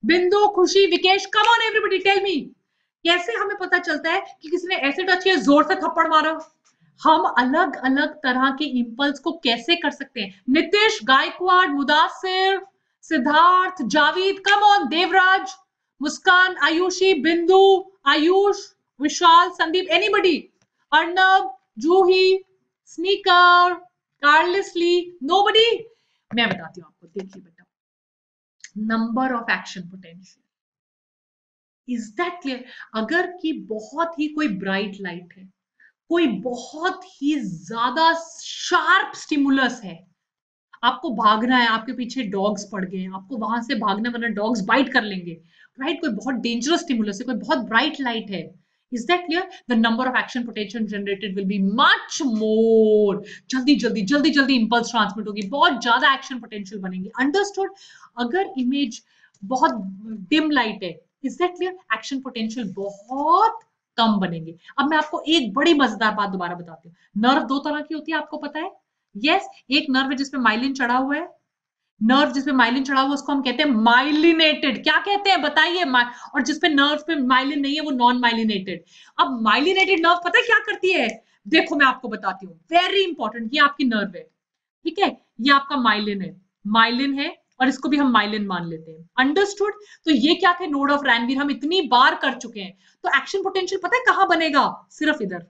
S1: Bindu, Khushi, Vikesh, come on everybody tell me, कैसे हमें पता चलता है कि किसी ने ऐसे टच किया, जोर से थप्पड़ मारा? हम अलग अलग तरह के इंपल्स को कैसे कर सकते हैं? Nitish, Gaikwad, Mudasir, Siddharth, Javed, come on, Devraj, Muskan, Ayushi, Bindu, Ayush, Vishal, Sandeep, anybody, Arnab, Juhi, स्नीकर, कार्लिसली, नोबडी? मैं बताती हूँ आपको, देखिए बेटा, number of action potential, is that clear? अगर कि बहुत ही कोई ब्राइट लाइट है, कोई बहुत ही ज्यादा शार्प स्टिमुलस है, आपको भागना है, आपके पीछे डॉग्स पड़ गए, आपको वहां से भागना वरना डॉग्स बाइट कर लेंगे, राइट? कोई बहुत डेंजरस स्टिमुलस है, कोई बहुत ब्राइट लाइट है, is that clear? The number of action potential generated will be much more, जल्दी जल्दी जल्दी जल्दी इंपल्स ट्रांसमिट होगी, बहुत ज्यादा एक्शन पोटेंशियल बनेंगे, अंडरस्टूड? अगर इमेज बहुत डिम लाइट है, is that clear? Action potential बहुत कम बनेंगे। अब मैं आपको एक बड़ी मजेदार बात दोबारा बताती हूँ, नर्व दो तरह की होती है, आपको पता है? यस yes, एक नर्व है जिसपे माइलिन चढ़ा हुआ है, नर्व जिसपे माइलिन चढ़ा हुआ है उसको हम कहते हैं माइलिनेटेड, क्या कहते हैं बताइए? और जिसपे नर्व पे माइलिन नहीं है वो नॉन माइलिनेटेड। अब माइलिनेटेड नर्व पता है क्या करती है? देखो मैं आपको बताती हूँ, वेरी इंपॉर्टेंट, ये आपकी नर्व है, ठीक है, ये आपका माइलिन है, माइलिन है, और इसको भी हम माइलिन मान लेते हैं, अंडरस्टूड? तो ये क्या थे, नोड ऑफ रैनवीर हम इतनी बार कर चुके हैं। तो एक्शन पोटेंशियल पता है कहां बनेगा? सिर्फ इधर,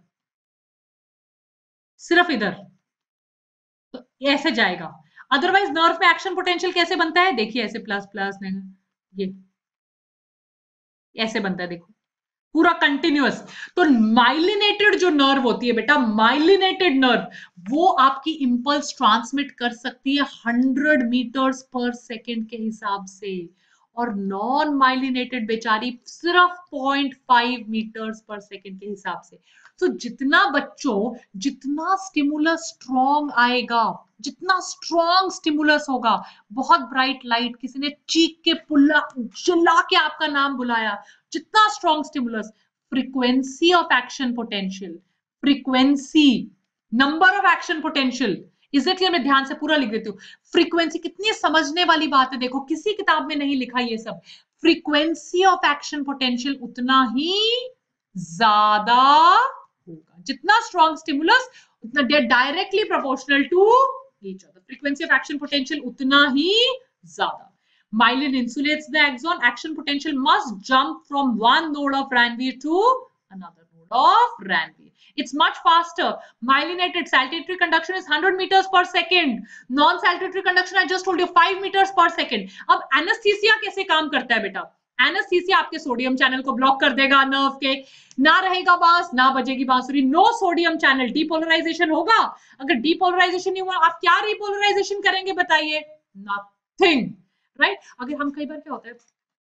S1: सिर्फ इधर, तो ऐसे जाएगा। अदरवाइज नर्व में एक्शन पोटेंशियल कैसे बनता है? देखिए ऐसे, प्लस प्लस, ये ऐसे बनता है, देखो पूरा कंटिन्यूअस। तो माइलिनेटेड जो नर्व होती है बेटा, माइलिनेटेड नर्व वो आपकी इंपल्स ट्रांसमिट कर सकती है हंड्रेड मीटर्स पर सेकेंड के हिसाब से, और नॉन माइलिनेटेड बेचारी सिर्फ point five meters per second के हिसाब से। तो जितना बच्चों, जितना स्टिमुलस स्ट्रॉन्ग आएगा, जितना स्ट्रॉन्ग स्टिमुलस होगा, बहुत ब्राइट लाइट, किसी ने चीख के पुल्ला चिल्ला के आपका नाम बुलाया, जितना strong stimulus, frequency of action potential, frequency, number of action potential, इसे क्लियर? मैं ध्यान से पूरा लिख देती हूँ। फ्रीक्वेंसी कितनी समझने वाली बात है, देखो किसी किताब में नहीं लिखा ये सब। फ्रीक्वेंसी ऑफ एक्शन पोटेंशियल उतना ही ज्यादा होगा, जितना स्ट्रॉन्ग स्टिमुलस उतना directly proportional to each other, frequency of action potential उतना ही ज्यादा। Myelin insulates the axon. Action potential must jump from one node of Ranvier to another node of Ranvier. It's much faster. Myelinated saltatory conduction is one hundred meters per second. Non-saltatory conduction, I just told you, five meters per second. अब anesthesia कैसे काम करता है बेटा? Anaesthesia आपके sodium channel को block कर देगा, नर्व के, ना रहेगा बांस, ना बजेगी बांसुरी, नो सोडियम चैनल, डीपोलराइजेशन होगा। अगर डीपोलराइजेशन नहीं हुआ, आप क्या रिपोलराइजेशन करेंगे बताइए? Nothing, right right? अगर हम, कई बार क्या होता है,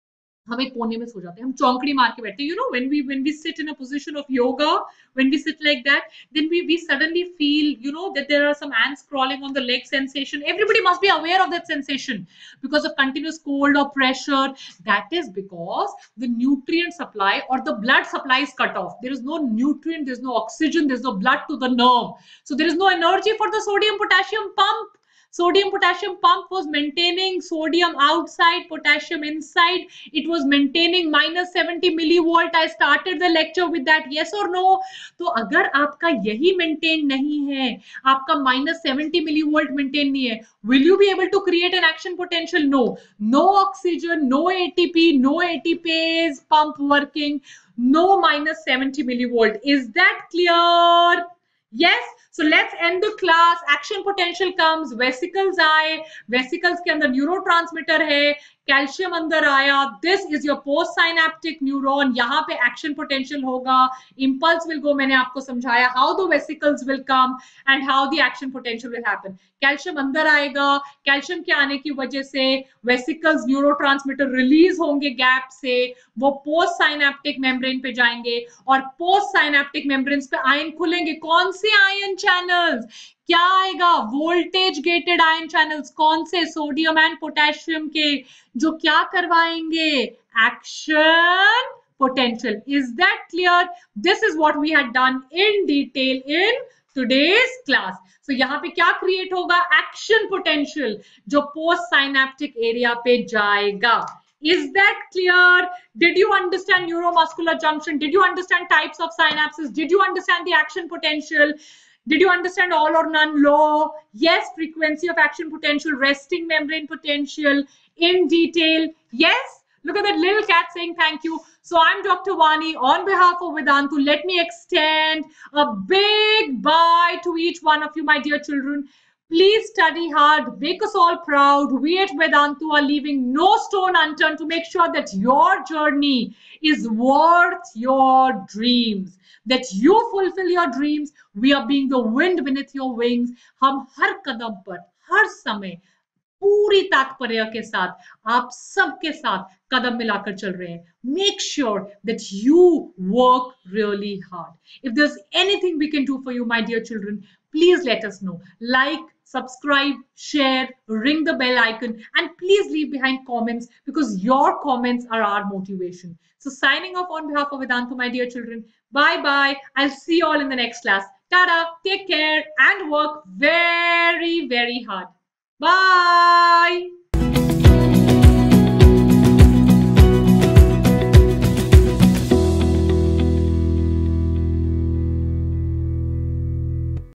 S1: हम एक कोने में सो जाते हैं, हम चौंकड़ी मार के बैठते हैं, you know, when we when we sit in a position of yoga, when we sit like that, then we we suddenly feel, you know, that there are some ants crawling on the leg sensation. Everybody must be aware of that sensation because of continuous cold or pressure. That is because the nutrient supply or the blood supply is cut off. There is no nutrient, there is no oxygen, there is no blood to the nerve, so there is no energy for the sodium potassium pump. Sodium potassium pump was maintaining sodium outside, potassium inside. It was maintaining minus seventy millivolt. I started the lecture with that. Yes or no? तो अगर आपका यही maintain नहीं है, आपका minus seventy millivolt maintain नहीं है, will you be able to create an action potential? No. No oxygen, no A T P, no A T Pase pump working, no minus seventy millivolt. Is that clear? Yes. So let's end the class. Action potential comes, vesicles आए, vesicles के अंदर neurotransmitter है, calcium अंदर आया, this is your post synaptic neuron, यहाँ पे action potential होगा, impulse will go, मैंने आपको समझाया how the vesicles will come and how the action potential will happen. Calcium अंदर आएगा, कैल्शियम के आने की वजह से वेसिकल्स न्यूरोट्रांसमीटर रिलीज होंगे गैप से, वो पोस्ट साइनेप्टिक मेम्ब्रेन पे जाएंगे, और पोस्ट साइनेप्टिक मेम्ब्रेन पे आयन खुलेंगे। कौन से आयन चैनल्स? क्या आएगा? Voltage gated ion channels. कौन से? सोडियम एंड पोटेशियम के, जो क्या करवाएंगे? Action potential. Is that clear? This is what we had done in detail in today's class. So यहाँ पे क्या क्रिएट होगा? एक्शन पोटेंशियल, जो पोस्ट साइनेप्टिक एरिया पे जाएगा। Is that clear? Did you understand neuromuscular junction? Did you understand types of synapses? Did you understand the action potential? Did you understand all or none law? Yes, frequency of action potential, resting membrane potential in detail. Yes. Look at that little cat saying thank you. So I'm Doctor Vani. On behalf of Vedantu, let me extend a big bye to each one of you, my dear children. Please study hard, make us all proud. We at Vedantu are leaving no stone unturned to make sure that your journey is worth your dreams, that you fulfill your dreams. We are being the wind beneath your wings. हम हर कदम पर, हर समय पूरी तात्पर्य के साथ आप सबके साथ कदम मिलाकर चल रहे हैं. Make sure that you work really hard. If there's anything we can do for you, my dear children, please let us know. Like, subscribe, share, ring the bell icon, and please leave behind comments because your comments are our motivation. So signing off on behalf of Vedantu, my dear children. Bye bye. I'll see you all in the next class. Tada, take care and work very, very hard. Bye.